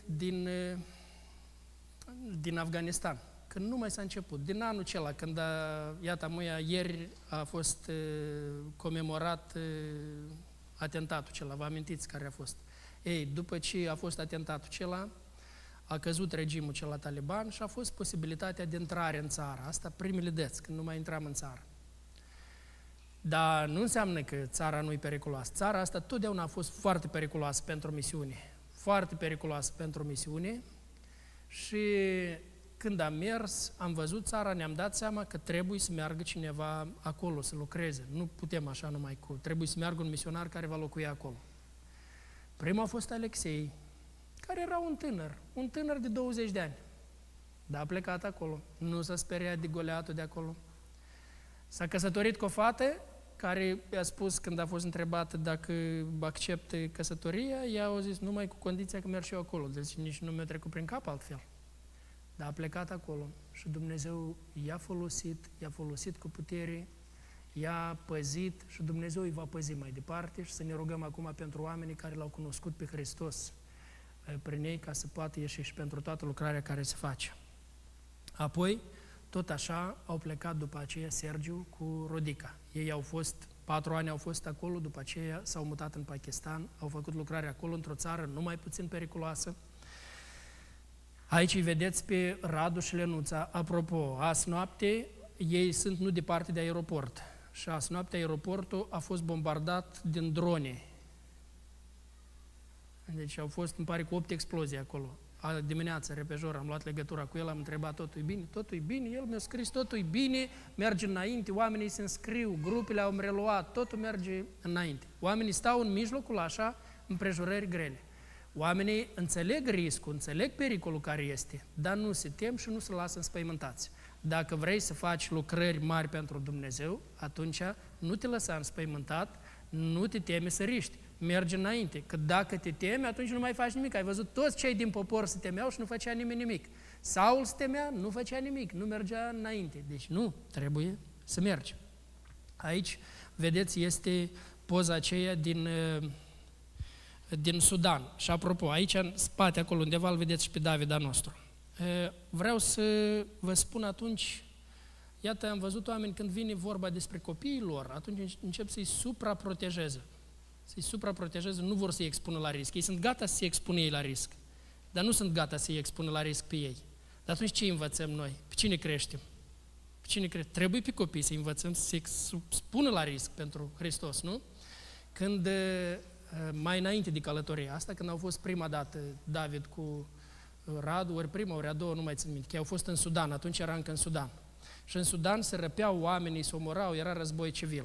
din Afganistan, când nu mai s-a început. Din anul acela, când, ieri a fost comemorat atentatul acela, vă amintiți care a fost? Ei, după ce a fost atentatul acela, a căzut regimul acela taliban și a fost posibilitatea de intrare în țară. Asta primele dăți, când nu mai intram în țară. Dar nu înseamnă că țara nu e periculoasă. Țara asta totdeauna a fost foarte periculoasă pentru misiune. Foarte periculoasă pentru misiune. Și când am mers, am văzut țara, ne-am dat seama că trebuie să meargă cineva acolo, să lucreze. Nu putem așa numai trebuie să meargă un misionar care va locui acolo. Primul a fost Alexei, care era un tânăr de 20 de ani. Dar a plecat acolo. Nu s-a speriat de Goliatul de acolo. S-a căsătorit cu o fată care i-a spus, când a fost întrebată dacă acceptă căsătoria, ea a zis, numai cu condiția că merg și eu acolo. Deci nici nu mi-a trecut prin cap altfel. Dar a plecat acolo și Dumnezeu i-a folosit cu putere, i-a păzit și Dumnezeu îi va păzi mai departe și să ne rugăm acum pentru oamenii care l-au cunoscut pe Hristos prin ei, ca să poată ieși și pentru toată lucrarea care se face. Apoi, tot așa, au plecat după aceea Sergiu cu Rodica. Ei 4 ani au fost acolo, după aceea s-au mutat în Pakistan, au făcut lucrare acolo, într-o țară nu mai puțin periculoasă. Aici îi vedeți pe Radu și Lenuța. Apropo, azi noapte ei sunt nu departe de aeroport și azi noaptea aeroportul a fost bombardat din drone. Deci au fost, îmi pare, cu 8 explozii acolo. Dimineața, repejor, am luat legătura cu el, am întrebat, totul e bine? Totul e bine, el mi-a scris, totul e bine, merge înainte, oamenii se înscriu, grupele au reluat, totul merge înainte. Oamenii stau în mijlocul așa, împrejurări grele. Oamenii înțeleg riscul, înțeleg pericolul care este, dar nu se tem și nu se lasă înspăimântați. Dacă vrei să faci lucrări mari pentru Dumnezeu, atunci nu te lăsa înspăimântat, nu te teme să riști. Merge înainte, că dacă te temi, atunci nu mai faci nimic. Ai văzut, toți cei din popor se temeau și nu făcea nimeni nimic. Saul se temea, nu făcea nimic, nu mergea înainte. Deci nu, trebuie să mergi. Aici, vedeți, este poza aceea din Sudan. Și apropo, aici în spate, acolo undeva, îl vedeți și pe David al nostru. Vreau să vă spun atunci, iată, am văzut oameni când vine vorba despre copiii lor, atunci încep să-i supraprotejeze. Să-i supraprotejeze, nu vor să-i expună la risc. Ei sunt gata să-i expună ei la risc, dar nu sunt gata să-i expună la risc pe ei. Dar atunci ce învățăm noi? Pe cine creștem? Pe cine creștem? Trebuie pe copii să învățăm să se expună la risc pentru Hristos, nu? Când, mai înainte de călătoria asta, când au fost prima dată David cu Radu, ori prima, ori a doua, nu mai țin minte, că au fost în Sudan, atunci era încă în Sudan. Și în Sudan se răpeau oamenii, se omorau, era război civil.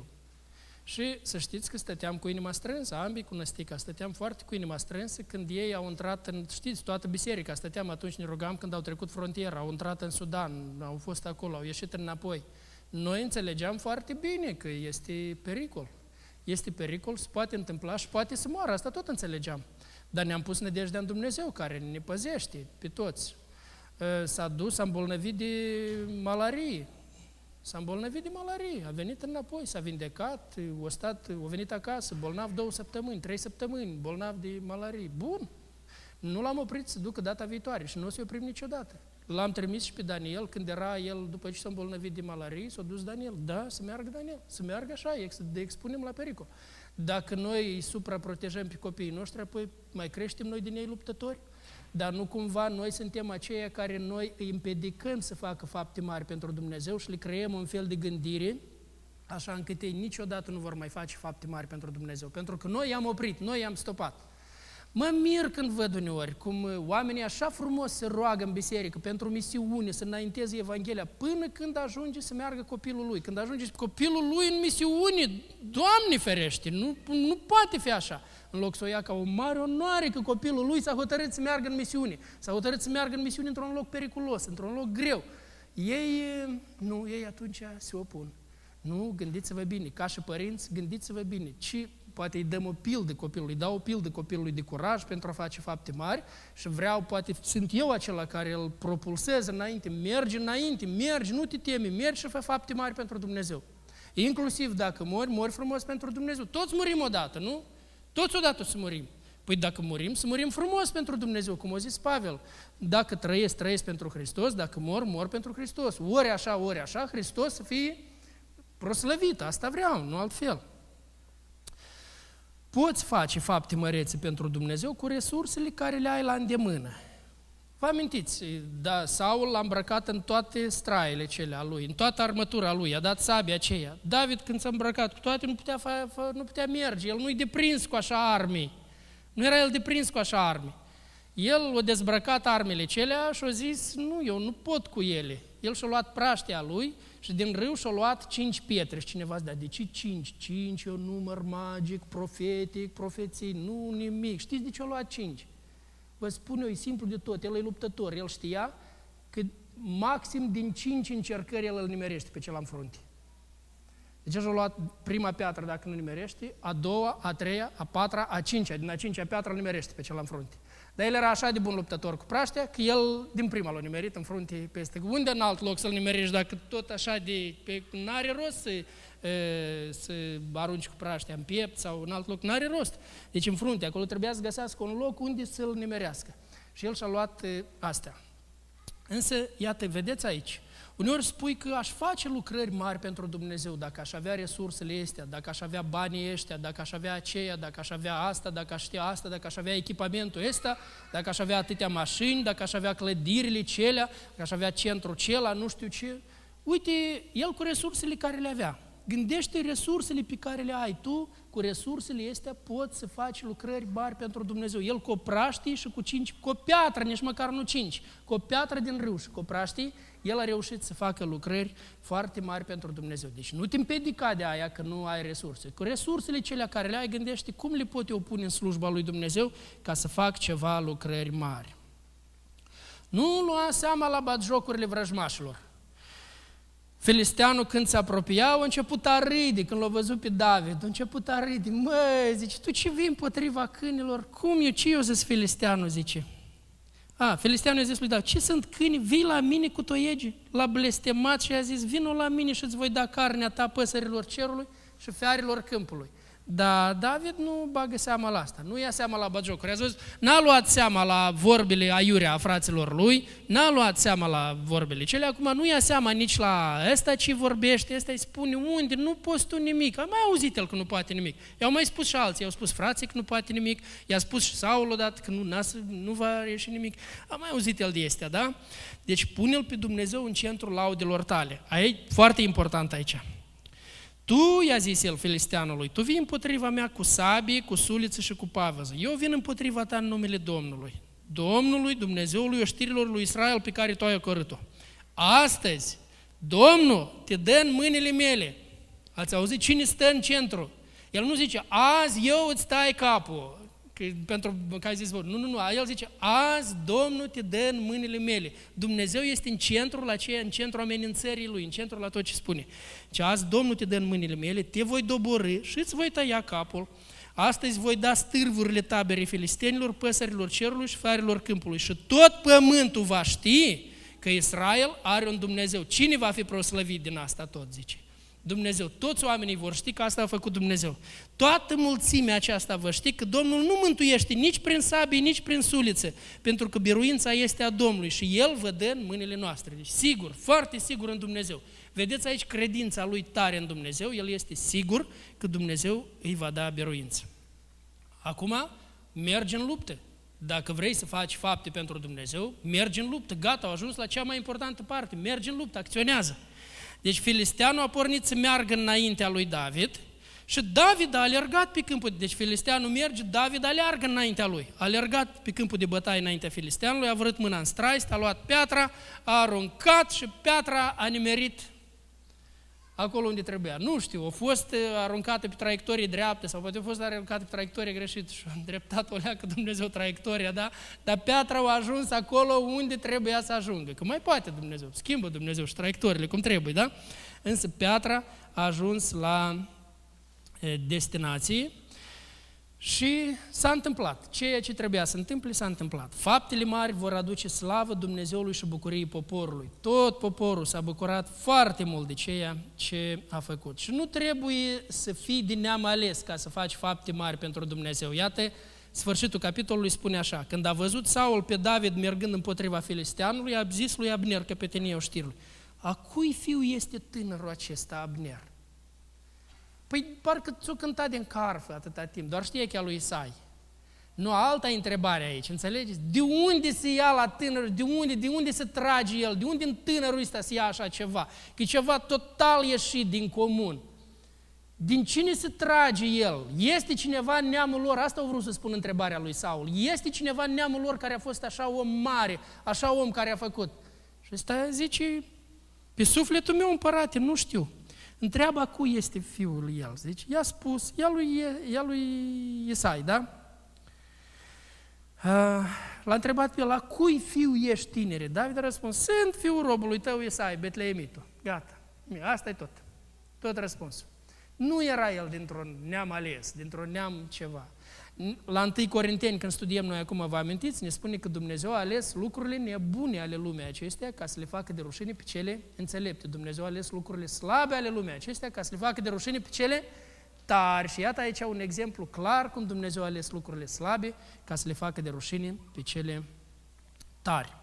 Și să știți că stăteam cu inima strânsă, ambii cu Năstica, stăteam foarte cu inima strânsă când ei au intrat în, știți, toată biserica, stăteam atunci, ne rugam când au trecut frontiera, au intrat în Sudan, au fost acolo, au ieșit înapoi. Noi înțelegeam foarte bine că este pericol. Este pericol, se poate întâmpla și poate să moară, asta tot înțelegeam. Dar ne-am pus nădejdea în Dumnezeu, care ne păzește pe toți. S-a dus, s-a îmbolnăvit de malarie. S-a îmbolnăvit de malarie, a venit înapoi, s-a vindecat, a venit acasă, bolnav 2 săptămâni, 3 săptămâni, bolnav de malarie. Bun! Nu l-am oprit să ducă data viitoare și nu o să-i oprim niciodată. L-am trimis și pe Daniel, când era el, după ce s-a îmbolnăvit de malarie, s-a dus Daniel. Da, să meargă Daniel, să meargă așa, să expunem la pericol. Dacă noi îi supraprotejăm pe copiii noștri, apoi mai creștem noi din ei luptători. Dar nu cumva noi suntem aceia care noi îi împiedicăm să facă fapte mari pentru Dumnezeu și le creăm un fel de gândire, așa încât ei niciodată nu vor mai face fapte mari pentru Dumnezeu. Pentru că noi i-am oprit, noi i-am stopat. Mă mir când văd uneori cum oamenii așa frumos se roagă în biserică pentru misiune, să înainteze Evanghelia, până când ajunge să meargă copilul lui. Când ajunge copilul lui în misiune, Doamne ferește, nu poate fi așa. În loc să o ia ca o mare onoare că copilul lui s-a hotărât să meargă în misiune. S-a hotărât să meargă în misiune într-un loc periculos, într-un loc greu. Ei atunci se opun. Nu, gândiți-vă bine, ca și părinți, gândiți-vă bine. Poate îi dăm o pildă copilului, dau o pildă copilului de curaj pentru a face fapte mari și poate sunt eu acela care îl propulsez înainte, mergi, nu te temi, mergi și fă fapte mari pentru Dumnezeu. Inclusiv dacă mori frumos pentru Dumnezeu. Toți murim odată, nu? Toți odată să murim. Păi dacă murim, să murim frumos pentru Dumnezeu, cum a zis Pavel. Dacă trăiesc pentru Hristos, dacă mor pentru Hristos. Ori așa, Hristos să fie proslăvit. Asta vreau, nu altfel. Poți face fapte mărețe pentru Dumnezeu cu resursele care le ai la îndemână. Vă amintiți, Saul l-a îmbrăcat în toate straile celea lui, în toată armătura lui, a dat sabia aceea. David, când s-a îmbrăcat cu toate, nu putea merge, el nu-i deprins cu așa arme. Nu era el deprins cu așa arme. El a dezbrăcat armele celea și a zis, eu nu pot cu ele. El și-a luat praștea lui și din râu și-a luat 5 pietre. Și cineva zicea, de ce 5? 5 e un număr magic, profetic, profeții, nu nimic. Știți de ce a luat 5? Vă spun eu, e simplu de tot, el e luptător, el știa că maxim din 5 încercări el îl nimerește pe cel în frunte. Deci așa a luat prima piatră dacă nu nimerește, a doua, a treia, a patra, a cincea. Din a cincea piatră îl nimerește pe cel în frunte. Dar el era așa de bun luptător cu praștea că el din prima l-a nimerit în frunte peste. Unde în alt loc să-l nimerești dacă tot așa n-are rost să arunci cu praștea în piept sau în alt loc, n-are rost. Deci în frunte, acolo trebuia să găsească un loc unde să-l nimerească. Și el și-a luat astea. Însă, iată, vedeți aici, uneori spui că aș face lucrări mari pentru Dumnezeu dacă aș avea resursele astea, dacă aș avea banii ăștia, dacă aș avea aceea, dacă aș avea asta, dacă aș știa asta, dacă aș avea echipamentul ăsta, dacă aș avea atâtea mașini, dacă aș avea clădirile celea, dacă aș avea centrul cela, nu știu ce. Uite, el cu resursele care le avea. Gândește resursele pe care le ai. Tu, cu resursele astea, poți să faci lucrări mari pentru Dumnezeu. El cu o praștie și cu o piatră, nici măcar nu 5, cu o piatră din râu și cu o praștie, el a reușit să facă lucrări foarte mari pentru Dumnezeu. Deci nu te împiedica de aia că nu ai resurse. Cu resursele cele care le ai, gândește cum le pot eu pune în slujba lui Dumnezeu ca să fac ceva lucrări mari. Nu lua seama la batjocurile vrăjmașilor. Filisteanul când se apropiau, a început a râde, când l-a văzut pe David, a început a râde. Măi, zice, tu ce vii împotriva câinilor? Cum eu, ce eu zis Filisteanul, zice? Filisteanul i-a zis lui David, ce sunt câini? Vii la mine cu toiegi? L-a blestemat și i-a zis, vino la mine și îți voi da carnea ta păsărilor cerului și fearilor câmpului. Dar David nu bagă seama la asta, nu ia seama la batjocuri. A zis, n-a luat seama la vorbele aiurea a fraților lui, n-a luat seama la vorbele cele, acum nu ia seama nici la ăsta ce vorbește, ăsta îi spune unde, nu poți tu nimic. A mai auzit el că nu poate nimic. I-au mai spus și alții, i-au spus frații că nu poate nimic, i-a spus și Saul odată că nu va ieși nimic. A mai auzit el de astea, da? Deci pune-l pe Dumnezeu în centrul laudelor tale. Aici, foarte important aici. Tu, i-a zis el filisteanului, tu vii împotriva mea cu sabie, cu suliță și cu pavăză. Eu vin împotriva ta în numele Domnului. Domnului, Dumnezeului oștirilor lui Israel pe care tu ai ocărât-o. Astăzi, Domnul te dă în mâinile mele. Ați auzit cine stă în centru? El nu zice, azi eu îți tai capul. Pentru că ai zis, nu, el zice, azi Domnul te dă în mâinile mele. Dumnezeu este în centrul aceea, în centrul amenințării lui, în centrul la tot ce spune. Și azi Domnul te dă în mâinile mele, te voi doborî și îți voi tăia capul. Astăzi voi da stârvurile taberei filistenilor, păsărilor cerului și fearilor câmpului. Și tot pământul va ști că Israel are un Dumnezeu. Cine va fi proslăvit din asta tot, zice? Dumnezeu. Toți oamenii vor ști că asta a făcut Dumnezeu. Toată mulțimea aceasta va ști că Domnul nu mântuiește nici prin sabie, nici prin suliță, pentru că biruința este a Domnului și El vă dă în mâinile noastre. Deci sigur, foarte sigur în Dumnezeu. Vedeți aici credința lui tare în Dumnezeu, el este sigur că Dumnezeu îi va da biruință. Acum, mergi în luptă. Dacă vrei să faci fapte pentru Dumnezeu, mergi în luptă. Gata, au ajuns la cea mai importantă parte. Mergi în luptă, acționează. Deci filisteanul a pornit să meargă înaintea lui David și David a alergat pe câmpul. Deci filisteanul merge, David aleargă înaintea lui. A alergat pe câmpul de bătaie înaintea filisteanului, a vrut mâna în straist, a luat piatra, a aruncat și piatra a nimerit acolo unde trebuia. Nu știu, a fost aruncată pe traiectorie dreaptă sau poate a fost aruncată pe traiectorie greșită și a îndreptat o leacă Dumnezeu traiectoria, da? Dar piatra a ajuns acolo unde trebuia să ajungă. Că mai poate Dumnezeu, schimbă Dumnezeu și traiectoriile cum trebuie, da? Însă piatra a ajuns la destinație și s-a întâmplat. Ceea ce trebuia să întâmple s-a întâmplat. Faptele mari vor aduce slavă Dumnezeului și bucurie poporului. Tot poporul s-a bucurat foarte mult de ceea ce a făcut. Și nu trebuie să fii din neam ales ca să faci fapte mari pentru Dumnezeu. Iată, sfârșitul capitolului spune așa. Când a văzut Saul pe David mergând împotriva filisteanului, a zis lui Abner, căpetenia oștirului, a cui fiu este tânărul acesta, Abner? Păi parcă ți-o cântat din carfă atâta timp, doar știe că e a lui Isai. Nu, alta întrebare aici, înțelegeți? De unde se ia la tânăr, de unde se trage el, de unde în tânărul ăsta se ia așa ceva? Că e ceva total ieșit din comun. Din cine se trage el? Este cineva în neamul lor? Asta au vrut să spun întrebarea lui Saul. Este cineva în neamul lor care a fost așa om mare, așa om care a făcut? Și ăsta zice, pe sufletul meu, împărate, nu știu. Întreabă cui este fiul lui el. Zice, i-a spus, ea lui Isai, da? L-a întrebat pe el, la cui fiu ești, tinere? David a răspuns, sunt fiul robului tău Isai, Betleemitul. Gata, asta e tot. Tot răspunsul. Nu era el dintr-un neam ales, dintr-un neam ceva. La 1 Corinteni, când studiem noi acum, vă amintiți, ne spune că Dumnezeu a ales lucrurile nebune ale lumii acestea ca să le facă de rușine pe cele înțelepte. Dumnezeu a ales lucrurile slabe ale lumii acestea ca să le facă de rușine pe cele tari. Și iată aici un exemplu clar cum Dumnezeu a ales lucrurile slabe ca să le facă de rușine pe cele tari.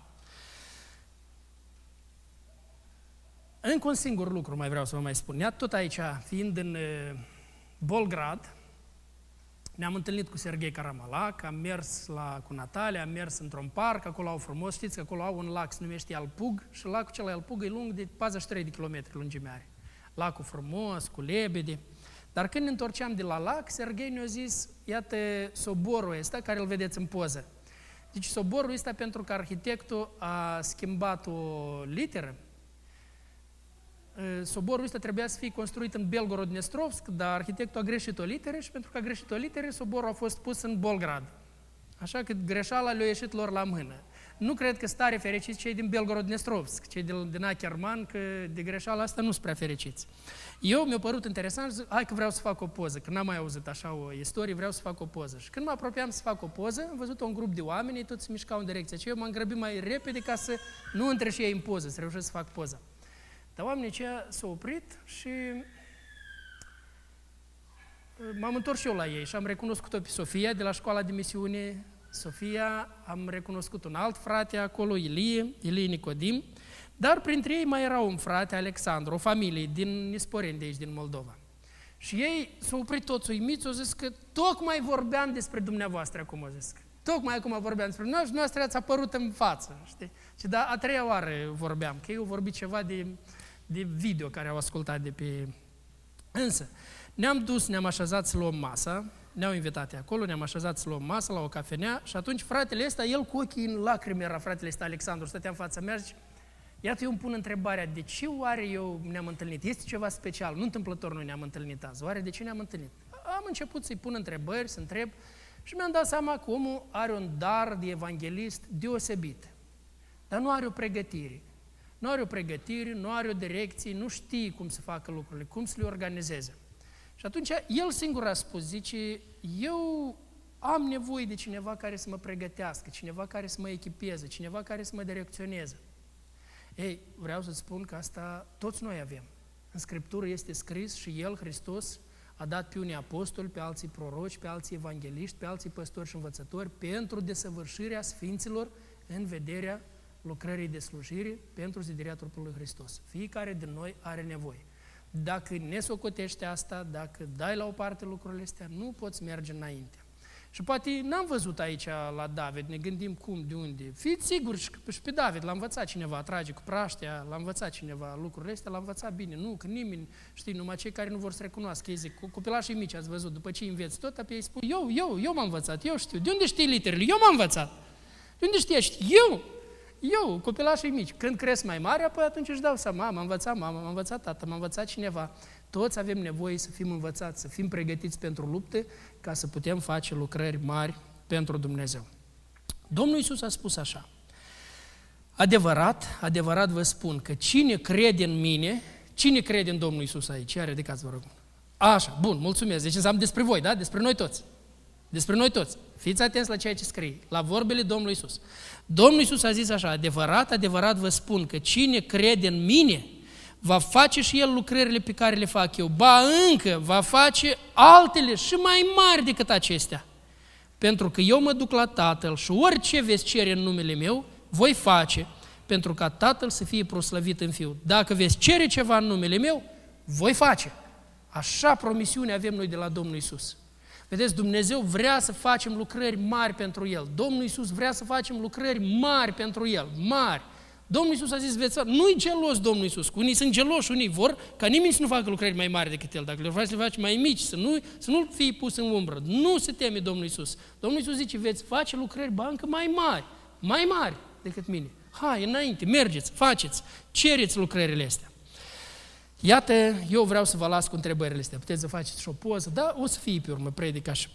Încă un singur lucru mai vreau să vă mai spun. Iată tot aici, fiind în Bolgrad, ne-am întâlnit cu Serghei Karamalac, am mers cu Natalia, am mers într-un parc, acolo au frumos, știți că acolo au un lac, se numește Alpug, și lacul acela Alpug e lung de 43 de kilometri lungime are. lacul frumos, cu lebede. Dar când ne întorceam de la lac, Serghei ne-a zis, iată soborul ăsta, care îl vedeți în poză. Deci soborul ăsta, pentru că arhitectul a schimbat o literă, soborul ăsta trebuia să fie construit în Belgorod-Dnestrovsk, dar arhitectul a greșit o literă și pentru că a greșit o literă, soborul a fost pus în Bolgrad. Așa că greșeala le-a ieșit lor la mână. Nu cred că sunt tare fericiți cei din Belgorod-Dnestrovsk, cei din Acherman, că de greșeala asta nu sunt prea fericiți. Eu mi-a părut interesant și zic, hai că vreau să fac o poză, că n-am mai auzit așa o istorie, vreau să fac o poză. Și când mă apropiam să fac o poză, am văzut un grup de oameni, toți se mișcau în direcția aceea, eu m-am grăbit mai repede ca să nu intre și ei în poză, să reușesc să fac poza. Dar oamenii aceia s-au oprit și m-am întors și eu la ei și am recunoscut-o pe Sofia de la școala de misiune. Sofia, am recunoscut un alt frate acolo, Ilie Nicodim, dar printre ei mai era un frate, Alexandru, o familie din Nisporeni de aici, din Moldova. Și ei s-au oprit toți uimiți, au zis că tocmai vorbeam despre dumneavoastră acum, au zis. Tocmai acum vorbeam despre noi și noastră ați apărut în față, știi? Și da, a treia oară vorbeam, că ei au vorbit ceva de video care au ascultat de pe... Însă, ne-am dus, ne-am așezat să luăm masa, ne-au invitat acolo, ne-am așezat să luăm masă la o cafenea și atunci fratele ăsta, el cu ochii în lacrimi era fratele ăsta Alexandru, stătea în fața mea și iată eu îmi pun întrebarea, de ce oare eu ne-am întâlnit? Este ceva special, nu întâmplător noi ne-am întâlnit azi, oare de ce ne-am întâlnit? Am început să-i pun întrebări, să întreb și mi-am dat seama că omul are un dar de evanghelist deosebit, dar nu are o pregătire. Nu are o pregătire, nu are o direcție, nu știe cum să facă lucrurile, cum să le organizeze. Și atunci el singur a spus, zice, eu am nevoie de cineva care să mă pregătească, cineva care să mă echipeze, cineva care să mă direcționeze. Ei, vreau să spun că asta toți noi avem. În Scriptură este scris și El, Hristos, a dat pe unii apostoli, pe alții proroci, pe alții evangeliști, pe alții păstori și învățători, pentru desăvârșirea sfinților în vederea lucrării de slujire, pentru zidirea trupului Hristos. Fiecare din noi are nevoie. Dacă ne socotești asta, dacă dai la o parte lucrurile astea, nu poți merge înainte. Și poate n-am văzut aici la David, ne gândim cum, de unde. Fiți siguri și pe David l-a învățat cineva, trage cu praștea, l-a învățat cineva lucrurile astea, l-a învățat bine. Nu, că nimeni, știi, numai cei care nu vor să recunoască. Ei zic, copilașii mici ați văzut, după ce înveți tot, apoi ei spun, eu m-am învățat, eu știu. De unde știi literele? Eu m-am învățat. De unde știi? Eu, copilașii mici. Când cresc mai mari, apoi atunci își dau seama, m-a învățat mama, m-a învățat tata, m-a învățat cineva. Toți avem nevoie să fim învățați, să fim pregătiți pentru lupte, ca să putem face lucrări mari pentru Dumnezeu. Domnul Iisus a spus așa, adevărat vă spun că cine crede în mine, cine crede în Domnul Iisus aici? Ia ridicați, vă rog. Așa, bun, mulțumesc. Deci înseamnă despre voi, da? Despre noi toți. Despre noi toți. Fiți atenți la ceea ce scrie, la vorbele Domnului Iisus. Domnul Iisus a zis așa, adevărat vă spun că cine crede în mine, va face și el lucrările pe care le fac eu. Ba încă va face altele și mai mari decât acestea. Pentru că eu mă duc la Tatăl și orice veți cere în numele meu, voi face, pentru ca Tatăl să fie proslăvit în Fiul. Dacă veți cere ceva în numele meu, voi face. Așa promisiune avem noi de la Domnul Iisus. Vedeți, Dumnezeu vrea să facem lucrări mari pentru El. Domnul Iisus vrea să facem lucrări mari pentru El, mari. Domnul Iisus a zis, nu-i gelos Domnul Iisus, unii sunt geloși, unii vor ca nimeni să nu facă lucrări mai mari decât El. Dacă le faci, le faci mai mici, să nu fie pus în umbră. Nu se teme Domnul Iisus. Domnul Iisus zice, veți face lucrări încă mai mari decât mine. Hai, înainte, mergeți, faceți, cereți lucrările astea. Iată, eu vreau să vă las cu întrebările astea. Puteți să faceți și o poză, dar o să fie pe urmă predica și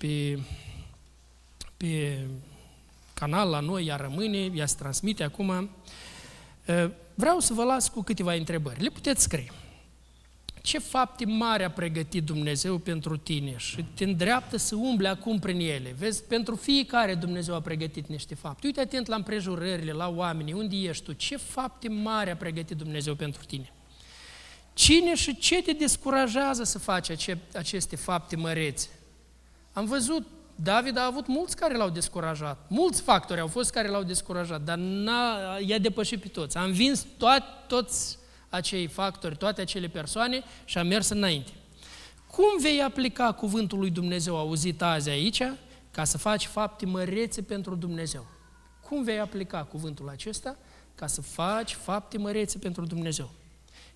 pe canal la noi, ea rămâne, ea se transmite acum. Vreau să vă las cu câteva întrebări. Le puteți scrie. Ce fapte mari a pregătit Dumnezeu pentru tine și te îndreaptă să umbli acum prin ele? Vezi, pentru fiecare Dumnezeu a pregătit niște fapte. Uite atent la împrejurările, la oameni, unde ești tu. Ce fapte mari a pregătit Dumnezeu pentru tine? Cine și ce te descurajează să faci aceste fapte mărețe? Am văzut, David a avut mulți care l-au descurajat. Mulți factori au fost care l-au descurajat, dar i-a depășit pe toți. A învins toți acei factori, toate acele persoane și a mers înainte. Cum vei aplica cuvântul lui Dumnezeu auzit azi aici ca să faci fapte mărețe pentru Dumnezeu? Cum vei aplica cuvântul acesta ca să faci fapte mărețe pentru Dumnezeu?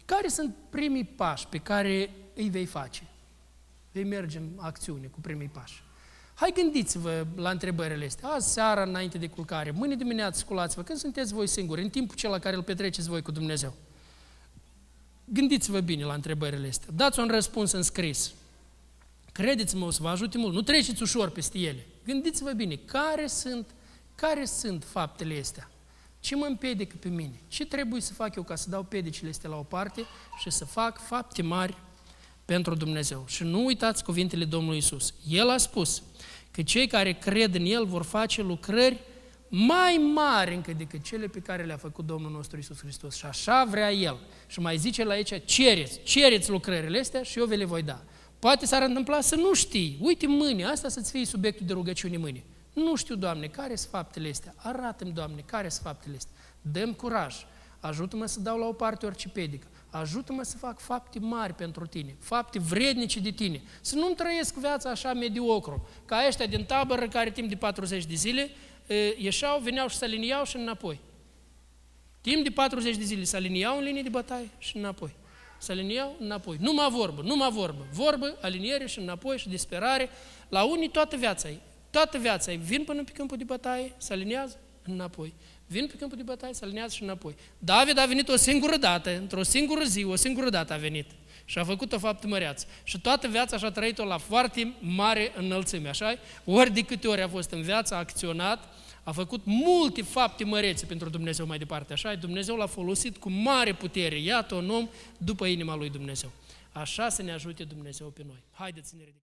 Care sunt primii pași pe care îi vei face? Vei merge în acțiune cu primii pași. Hai, gândiți-vă la întrebările astea. Azi seara, înainte de culcare, mâine dimineață, sculați-vă, când sunteți voi singuri, în timpul cel la care îl petreceți voi cu Dumnezeu. Gândiți-vă bine la întrebările astea. Dați un răspuns în scris. Credeți-mă, o să vă ajute mult. Nu treceți ușor peste ele. Gândiți-vă bine, care sunt faptele astea? Ce mă împiedică pe mine? Ce trebuie să fac eu ca să dau piedicile astea la o parte și să fac fapte mari pentru Dumnezeu? Și nu uitați cuvintele Domnului Iisus. El a spus că cei care cred în El vor face lucrări mai mari încă decât cele pe care le-a făcut Domnul nostru Iisus Hristos. Și așa vrea El. Și mai zice la aici, cereți lucrările astea și eu vi le voi da. Poate s-ar întâmpla să nu știi. Uite mâine, asta să-ți fie subiectul de rugăciune mâine. Nu știu, Doamne, care sunt faptele astea? Arată-mi, Doamne, care sunt faptele astea? Dă-mi curaj. Ajută-mă să dau la o parte orice pedică. Ajută-mă să fac fapte mari pentru Tine, fapte vrednice de Tine. Să nu-mi trăiesc viața așa mediocru, ca ăștia din tabără care timp de 40 de zile ieșeau, veneau și se aliniau și înapoi. Timp de 40 de zile se aliniau în linie de bătaie și înapoi. Se aliniau înapoi. Numai vorbă. Vorbă, aliniere și înapoi și disperare. La unii toată viața ei. Vin până pe câmpul de bătaie, se aliniază înapoi. Vin pe câmpul de bătaie, se aliniază și înapoi. David a venit o singură dată, într-o singură zi, o singură dată a venit. Și a făcut o faptă măreață. Și toată viața și-a trăit-o la foarte mare înălțime, așa? Ori de câte ori a fost în viață, a acționat, a făcut multe fapte mărețe pentru Dumnezeu mai departe, așa? Dumnezeu l-a folosit cu mare putere. Iată un om după inima lui Dumnezeu. Așa să ne ajute Dumnezeu pe noi. Haideți să ne ridicăm.